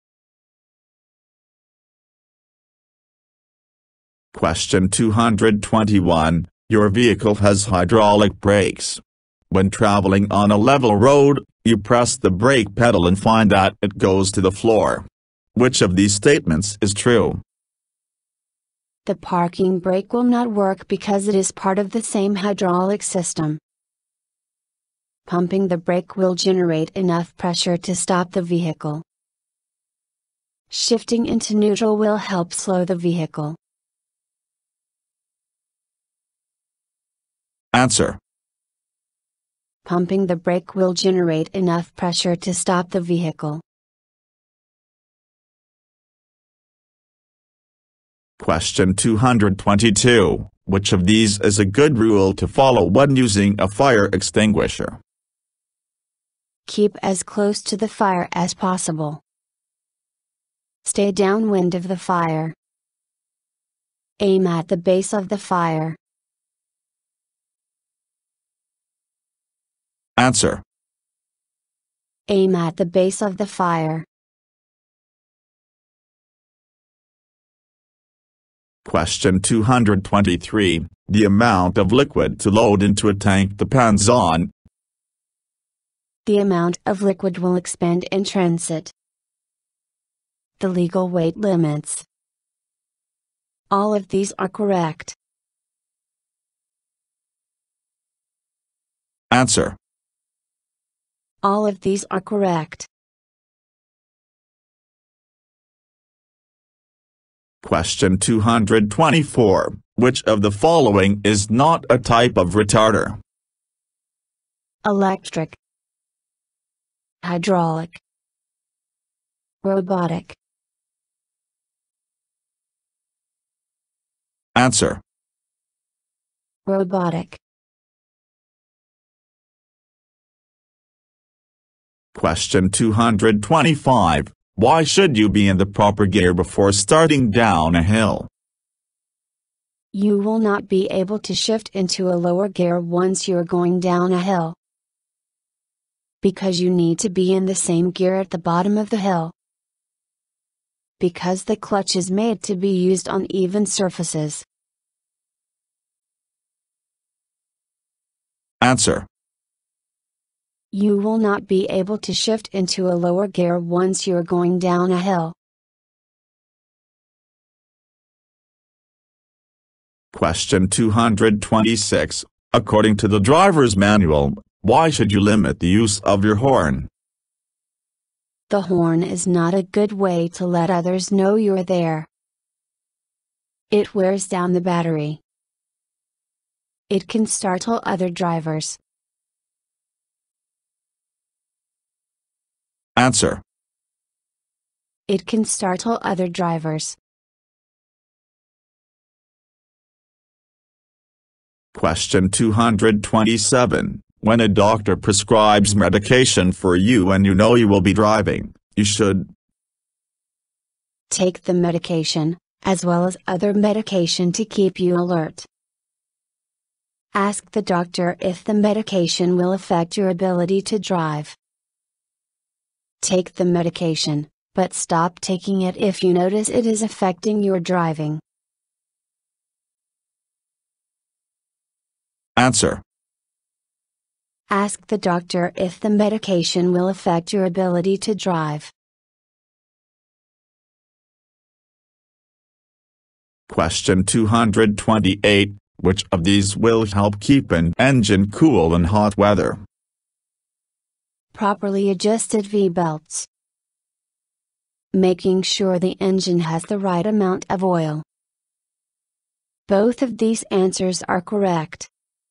Question 221. Your vehicle has hydraulic brakes. When traveling on a level road, you press the brake pedal and find that it goes to the floor. Which of these statements is true? The parking brake will not work because it is part of the same hydraulic system. Pumping the brake will generate enough pressure to stop the vehicle. Shifting into neutral will help slow the vehicle. Answer. Pumping the brake will generate enough pressure to stop the vehicle. Question 222. Which of these is a good rule to follow when using a fire extinguisher? Keep as close to the fire as possible. Stay downwind of the fire. Aim at the base of the fire. Answer. Aim at the base of the fire. Question 223. The amount of liquid to load into a tank depends on. The amount of liquid will expend in transit. The legal weight limits. All of these are correct. Answer. All of these are correct. Question 224. Which of the following is not a type of retarder? Electric, hydraulic, robotic. Answer. Robotic. Question 225. Why should you be in the proper gear before starting down a hill? You will not be able to shift into a lower gear once you're going down a hill. Because you need to be in the same gear at the bottom of the hill. Because the clutch is made to be used on even surfaces. Answer. You will not be able to shift into a lower gear once you're going down a hill. Question 226. According to the driver's manual, why should you limit the use of your horn? The horn is not a good way to let others know you're there. It wears down the battery. It can startle other drivers. Answer. It can startle other drivers. Question 227. When a doctor prescribes medication for you and you know you will be driving, you should take the medication, as well as other medication to keep you alert. Ask the doctor if the medication will affect your ability to drive. Take the medication, but stop taking it if you notice it is affecting your driving. Answer. Ask the doctor if the medication will affect your ability to drive. Question 228. Which of these will help keep an engine cool in hot weather? Properly adjusted V-belts. Making sure the engine has the right amount of oil. Both of these answers are correct.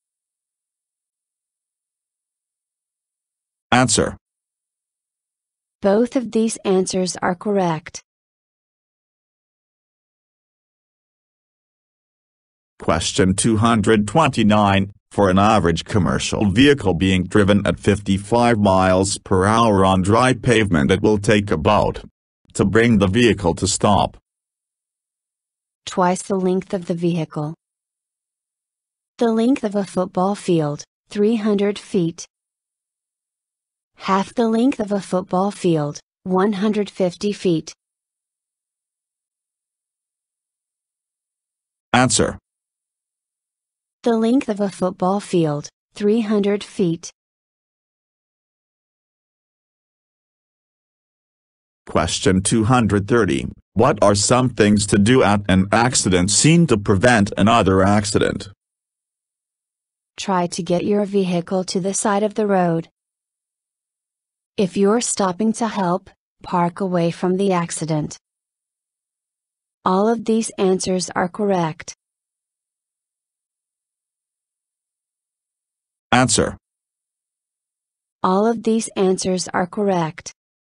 Answer. Both of these answers are correct. Question 229. For an average commercial vehicle being driven at 55 miles per hour on dry pavement, it will take about to bring the vehicle to stop. Twice the length of the vehicle. The length of a football field, 300 feet. Half the length of a football field, 150 feet. Answer. The length of a football field, 300 feet. Question 230. What are some things to do at an accident scene to prevent another accident? Try to get your vehicle to the side of the road. If you're stopping to help, park away from the accident. All of these answers are correct. Answer. All of these answers are correct.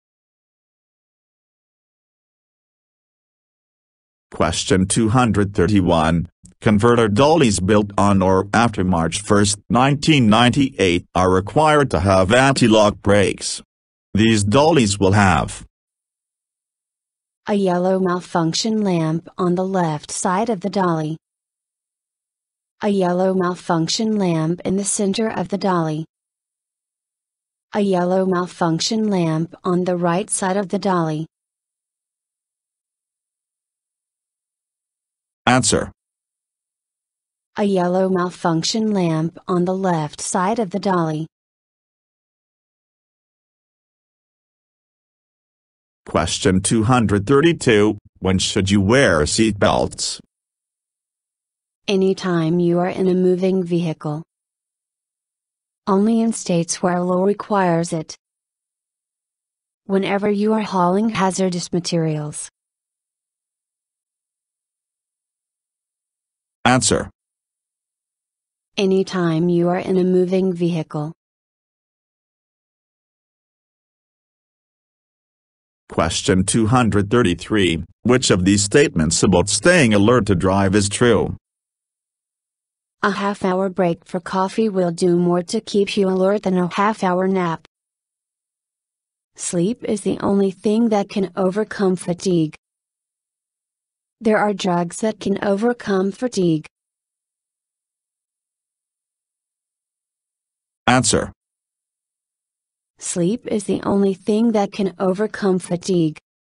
Question 231. Converter dollies built on or after March 1, 1998 are required to have anti-lock brakes. These dollies will have a yellow malfunction lamp on the left side of the dolly. A yellow malfunction lamp in the center of the dolly. A yellow malfunction lamp on the right side of the dolly. Answer. A yellow malfunction lamp on the left side of the dolly. Question 232. When should you wear seat belts? Anytime you are in a moving vehicle. Only in states where law requires it. Whenever you are hauling hazardous materials. Answer. Anytime you are in a moving vehicle. Question 233. Which of these statements about staying alert to drive is true? A half-hour break for coffee will do more to keep you alert than a half-hour nap. Sleep is the only thing that can overcome fatigue. There are drugs that can overcome fatigue. Answer. Sleep is the only thing that can overcome fatigue.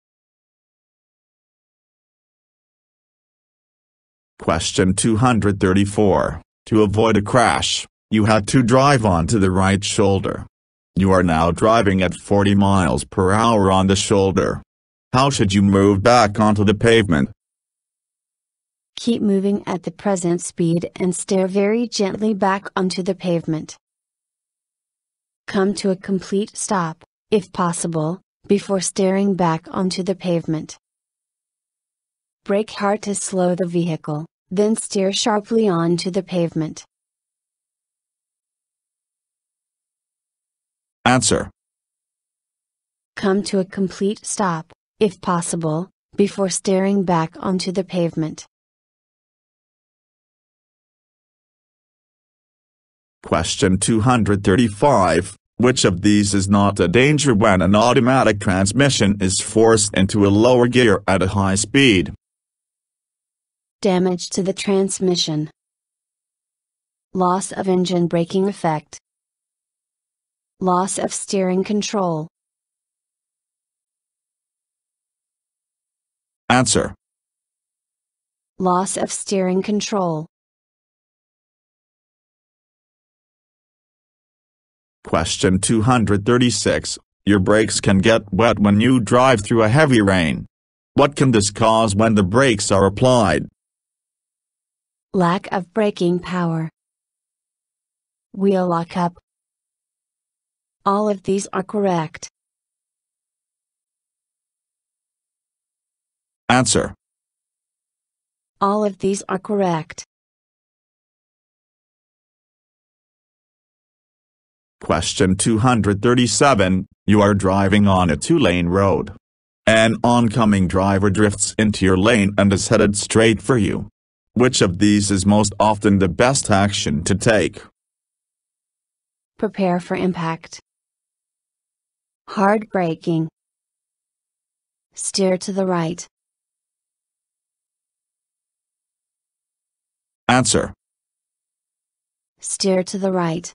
Question 234. To avoid a crash, you had to drive onto the right shoulder. You are now driving at 40 miles per hour on the shoulder. How should you move back onto the pavement? Keep moving at the present speed and steer very gently back onto the pavement. Come to a complete stop, if possible, before steering back onto the pavement. Brake hard to slow the vehicle, then steer sharply onto the pavement. Answer. Come to a complete stop, if possible, before steering back onto the pavement. Question 235. Which of these is not a danger when an automatic transmission is forced into a lower gear at a high speed? Damage to the transmission. Loss of engine braking effect. Loss of steering control. Answer. Loss of steering control. Question 236. Your brakes can get wet when you drive through a heavy rain. What can this cause when the brakes are applied? Lack of braking power. Wheel lockup. All of these are correct. Answer. All of these are correct. Question 237. You are driving on a two-lane road. An oncoming driver drifts into your lane and is headed straight for you. Which of these is most often the best action to take? Prepare for impact. Hard braking. Steer to the right. Answer. Steer to the right.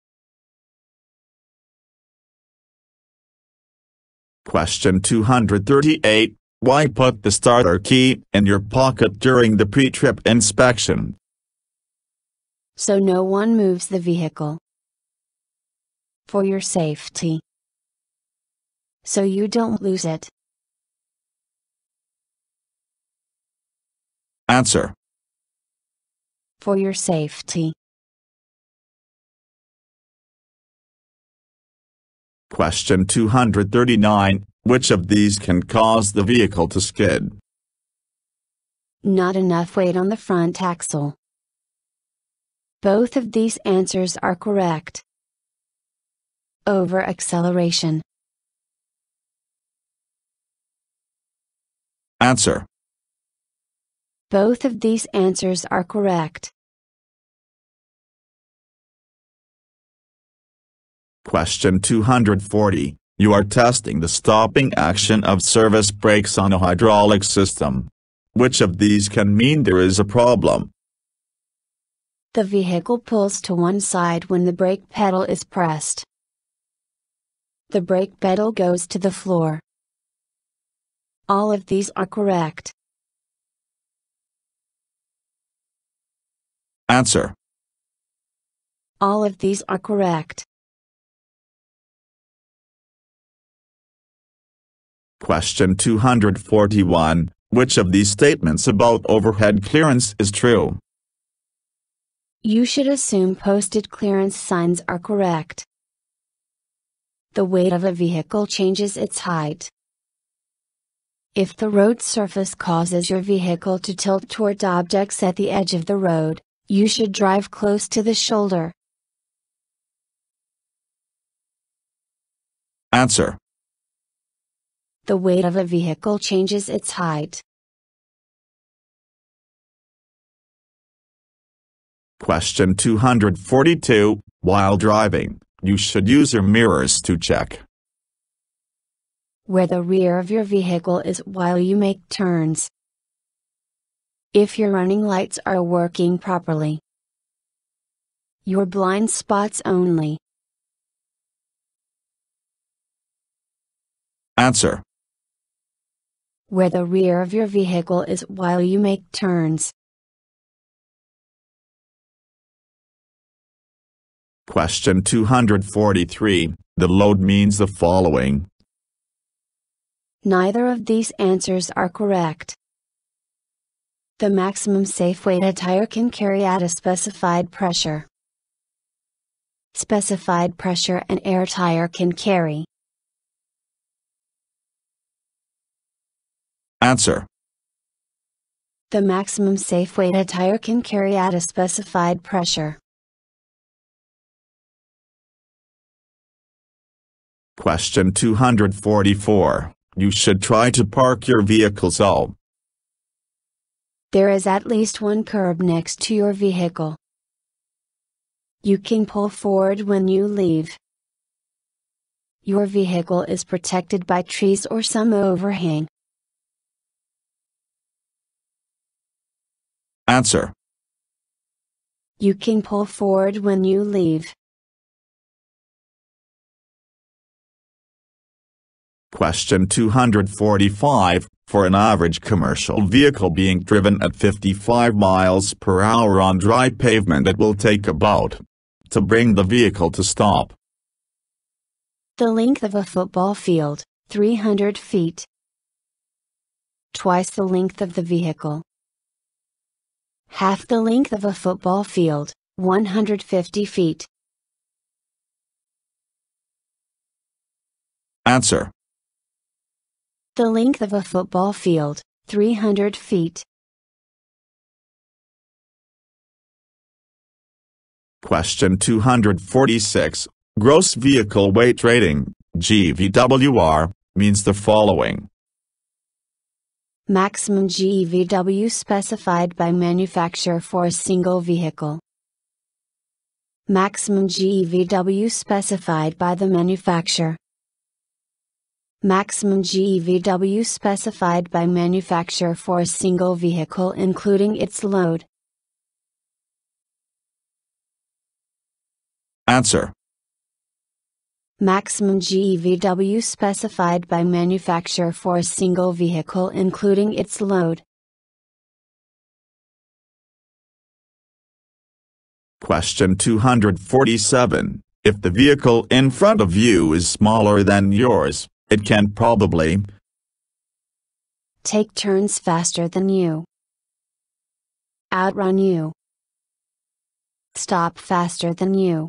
Question 238. Why put the starter key in your pocket during the pre-trip inspection? So no one moves the vehicle. For your safety. So you don't lose it. Answer. For your safety. Question 239. Which of these can cause the vehicle to skid? Not enough weight on the front axle. Both of these answers are correct. Over acceleration. Answer. Both of these answers are correct. Question 240. You are testing the stopping action of service brakes on a hydraulic system. Which of these can mean there is a problem? The vehicle pulls to one side when the brake pedal is pressed. The brake pedal goes to the floor. All of these are correct. Answer. All of these are correct. Question 241. Which of these statements about overhead clearance is true? You should assume posted clearance signs are correct. The weight of a vehicle changes its height. If the road surface causes your vehicle to tilt toward objects at the edge of the road, you should drive close to the shoulder. Answer. The weight of a vehicle changes its height. Question 242. While driving, you should use your mirrors to check where the rear of your vehicle is while you make turns. If your running lights are working properly. Your blind spots only. Answer. Where the rear of your vehicle is while you make turns. Question 243. The load means the following. Neither of these answers are correct. The maximum safe weight a tire can carry at a specified pressure. Specified pressure an air tire can carry. Answer. The maximum safe weight a tire can carry at a specified pressure. Question 244. You should try to park your vehicle so there is at least one curb next to your vehicle. You can pull forward when you leave. Your vehicle is protected by trees or some overhang. Answer. You can pull forward when you leave. Question 245. For an average commercial vehicle being driven at 55 miles per hour on dry pavement, it will take about to bring the vehicle to stop. The length of a football field, 300 feet. Twice the length of the vehicle. Half the length of a football field, 150 feet. Answer. The length of a football field, 300 feet. Question 246. Gross vehicle weight rating, GVWR, means the following. Maximum GEVW specified by manufacturer for a single vehicle. Maximum GEVW specified by the manufacturer. Maximum GEVW specified by manufacturer for a single vehicle including its load. Answer. Maximum GEVW specified by manufacturer for a single vehicle including its load. Question 247. If the vehicle in front of you is smaller than yours, it can probably take turns faster than you, outrun you, stop faster than you.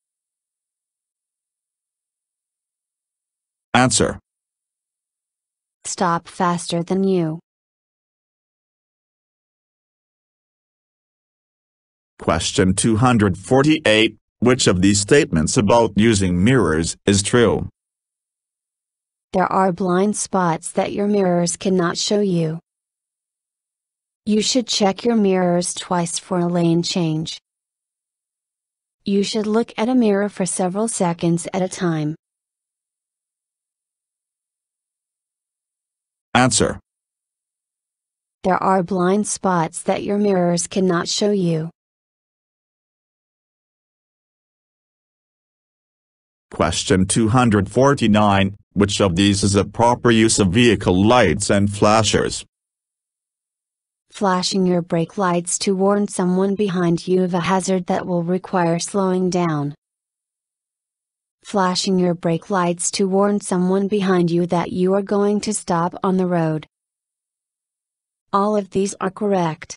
Answer. Stop faster than you. Question 248. Which of these statements about using mirrors is true? There are blind spots that your mirrors cannot show you. You should check your mirrors twice for a lane change. You should look at a mirror for several seconds at a time. Answer. There are blind spots that your mirrors cannot show you. Question 249. Which of these is a proper use of vehicle lights and flashers? Flashing your brake lights to warn someone behind you of a hazard that will require slowing down. Flashing your brake lights to warn someone behind you that you are going to stop on the road. All of these are correct.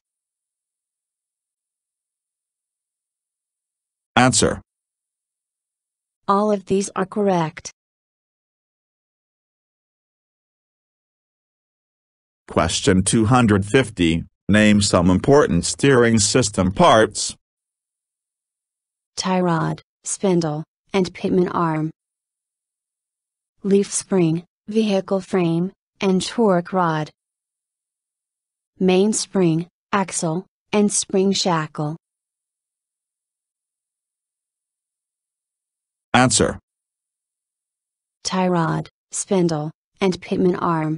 Answer. All of these are correct. Question 250. Name some important steering system parts. Tie rod, spindle, and pitman arm. Leaf spring, vehicle frame, and torque rod. Mainspring, axle, and spring shackle. Answer. Tie rod, spindle, and pitman arm.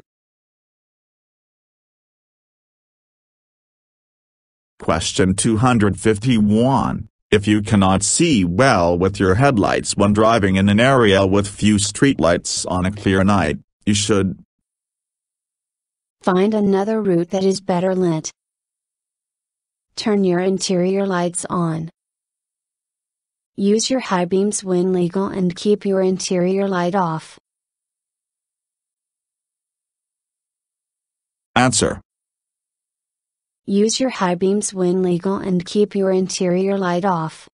Question 251. If you cannot see well with your headlights when driving in an area with few streetlights on a clear night, you should find another route that is better lit. Turn your interior lights on. Use your high beams when legal and keep your interior light off. Answer. Use your high beams when legal and keep your interior light off.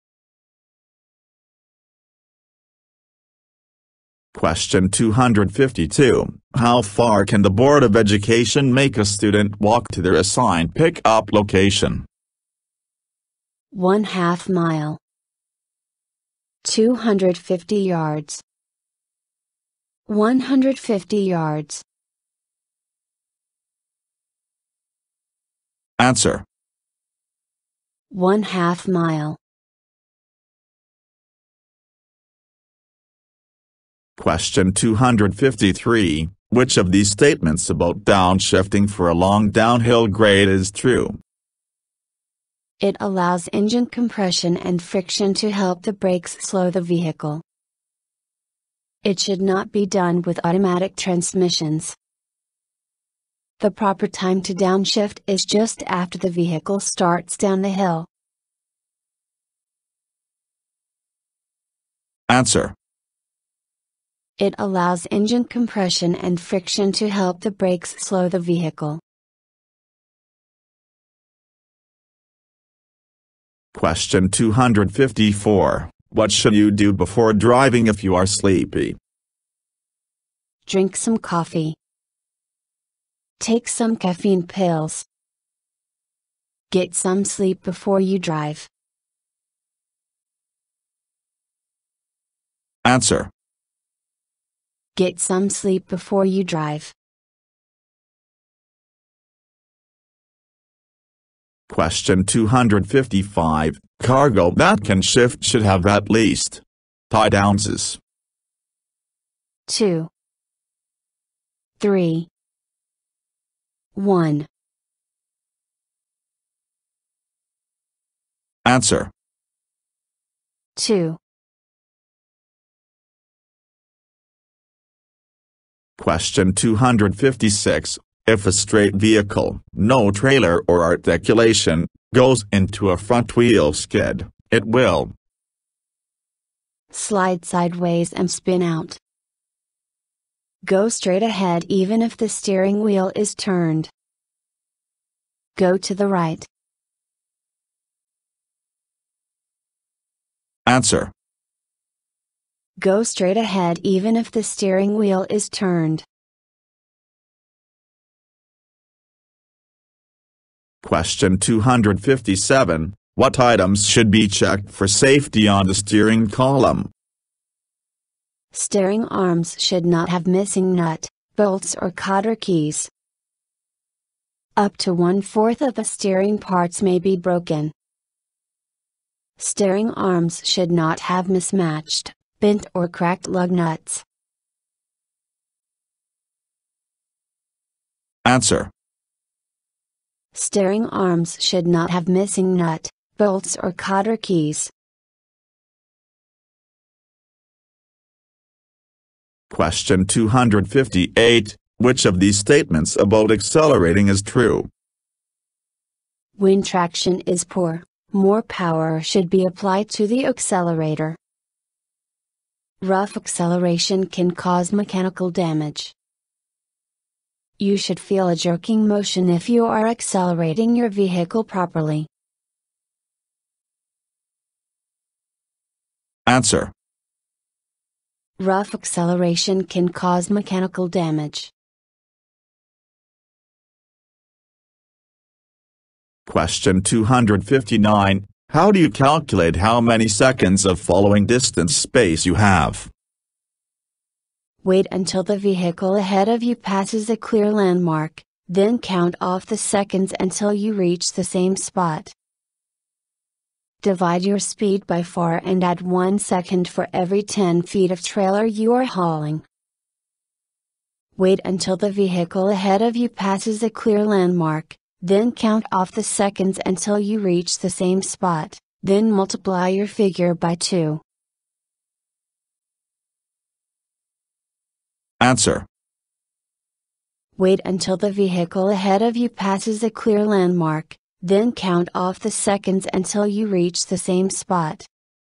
Question 252. How far can the Board of Education make a student walk to their assigned pick-up location? 1/2 mile. 250 yards. 150 yards. Answer. 1/2 mile. Question 253. Which of these statements about downshifting for a long downhill grade is true? It allows engine compression and friction to help the brakes slow the vehicle. It should not be done with automatic transmissions. The proper time to downshift is just after the vehicle starts down the hill. Answer. It allows engine compression and friction to help the brakes slow the vehicle. Question 254. What should you do before driving if you are sleepy? Drink some coffee. Take some caffeine pills. Get some sleep before you drive. Answer. Get some sleep before you drive. Question 255. Cargo that can shift should have at least tide ounces. 2, 3, 1. Answer. 2. Question 256. If a straight vehicle, no trailer or articulation, goes into a front wheel skid, it will slide sideways and spin out. Go straight ahead even if the steering wheel is turned. Go to the right. Answer. Go straight ahead even if the steering wheel is turned. Question 257. What items should be checked for safety on the steering column? Steering arms should not have missing nut, bolts or cotter keys. Up to 1/4 of the steering parts may be broken. Steering arms should not have mismatched, bent or cracked lug nuts. Answer. Steering arms should not have missing nut, bolts or cotter keys. Question 258. Which of these statements about accelerating is true? When traction is poor, more power should be applied to the accelerator. Rough acceleration can cause mechanical damage. You should feel a jerking motion if you are accelerating your vehicle properly. Answer. Rough acceleration can cause mechanical damage. Question 259. How do you calculate how many seconds of following distance space you have? Wait until the vehicle ahead of you passes a clear landmark, then count off the seconds until you reach the same spot. Divide your speed by 4 and add 1 second for every 10 feet of trailer you are hauling. Wait until the vehicle ahead of you passes a clear landmark, then count off the seconds until you reach the same spot, then multiply your figure by 2. Answer. Wait until the vehicle ahead of you passes a clear landmark, then count off the seconds until you reach the same spot.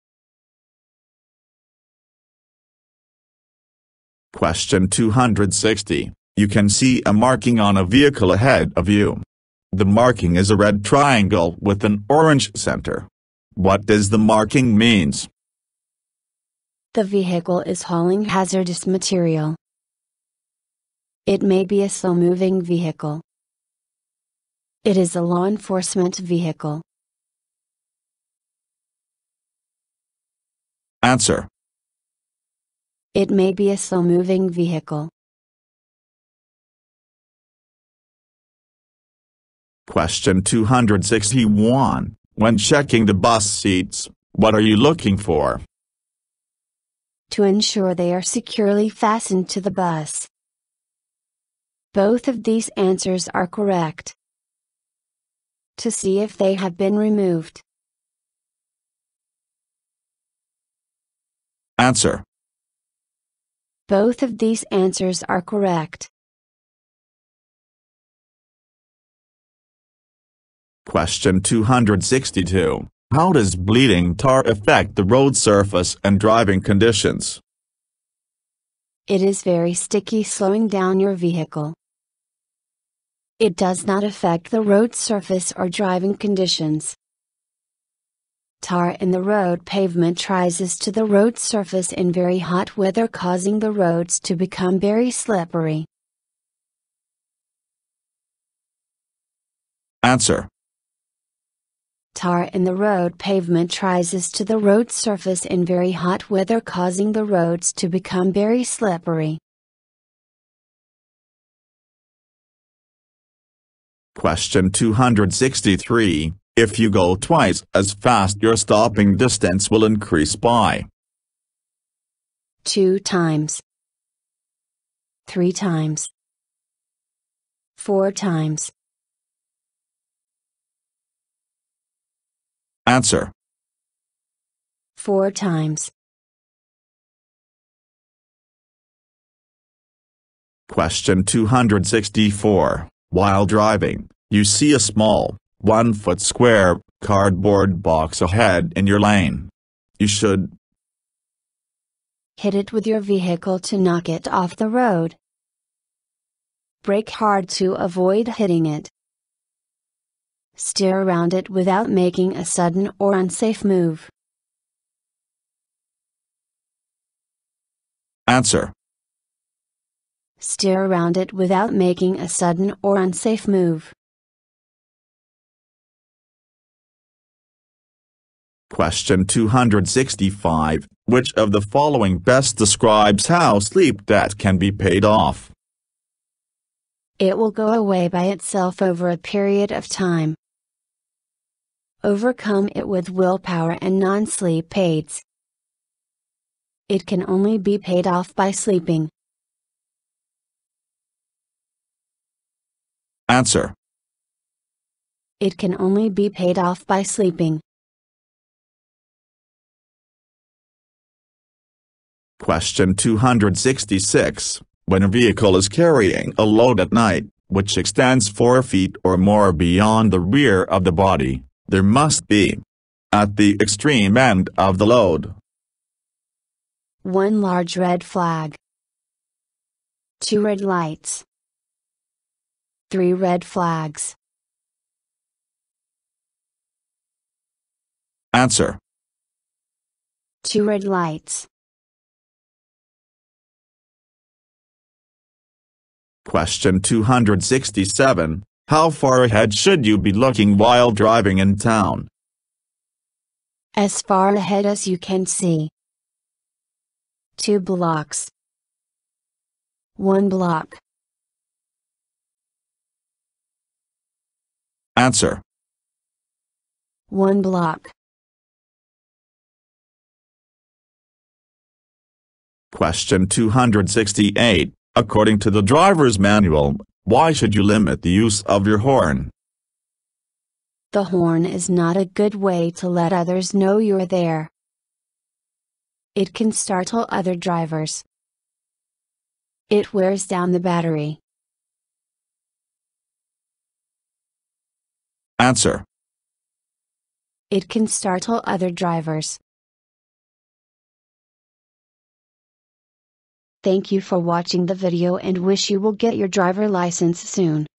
Question 260. You can see a marking on a vehicle ahead of you. The marking is a red triangle with an orange center. What does the marking means? The vehicle is hauling hazardous material. It may be a slow-moving vehicle. It is a law enforcement vehicle. Answer. It may be a slow-moving vehicle. Question 261. When checking the bus seats, what are you looking for? To ensure they are securely fastened to the bus. Both of these answers are correct. To see if they have been removed. Answer. Both of these answers are correct. Question 262. How does bleeding tar affect the road surface and driving conditions? It is very sticky, slowing down your vehicle. It does not affect the road surface or driving conditions. Tar in the road pavement rises to the road surface in very hot weather, causing the roads to become very slippery. Answer. Tar in the road pavement rises to the road surface in very hot weather, causing the roads to become very slippery. Question 263. If you go twice as fast, your stopping distance will increase by 2 times, 3 times, 4 times. Answer. 4 times. Question 264. While driving, you see a small, 1-foot square, cardboard box ahead in your lane. You should hit it with your vehicle to knock it off the road. Brake hard to avoid hitting it. Steer around it without making a sudden or unsafe move. Answer. Steer around it without making a sudden or unsafe move. Question 265. Which of the following best describes how sleep debt can be paid off? It will go away by itself over a period of time. Overcome it with willpower and non-sleep aids. It can only be paid off by sleeping. Answer. It can only be paid off by sleeping. Question 266. When a vehicle is carrying a load at night, which extends 4 feet or more beyond the rear of the body, there must be, at the extreme end of the load, 1 large red flag, 2 red lights, 3 red flags. Answer. 2 red lights. Question 267. How far ahead should you be looking while driving in town? As far ahead as you can see. 2 blocks. 1 block. Answer. 1 block. Question 268. According to the driver's manual, why should you limit the use of your horn? The horn is not a good way to let others know you're there. It can startle other drivers. It wears down the battery. Answer. It can startle other drivers. Thank you for watching the video and wish you will get your driver license soon.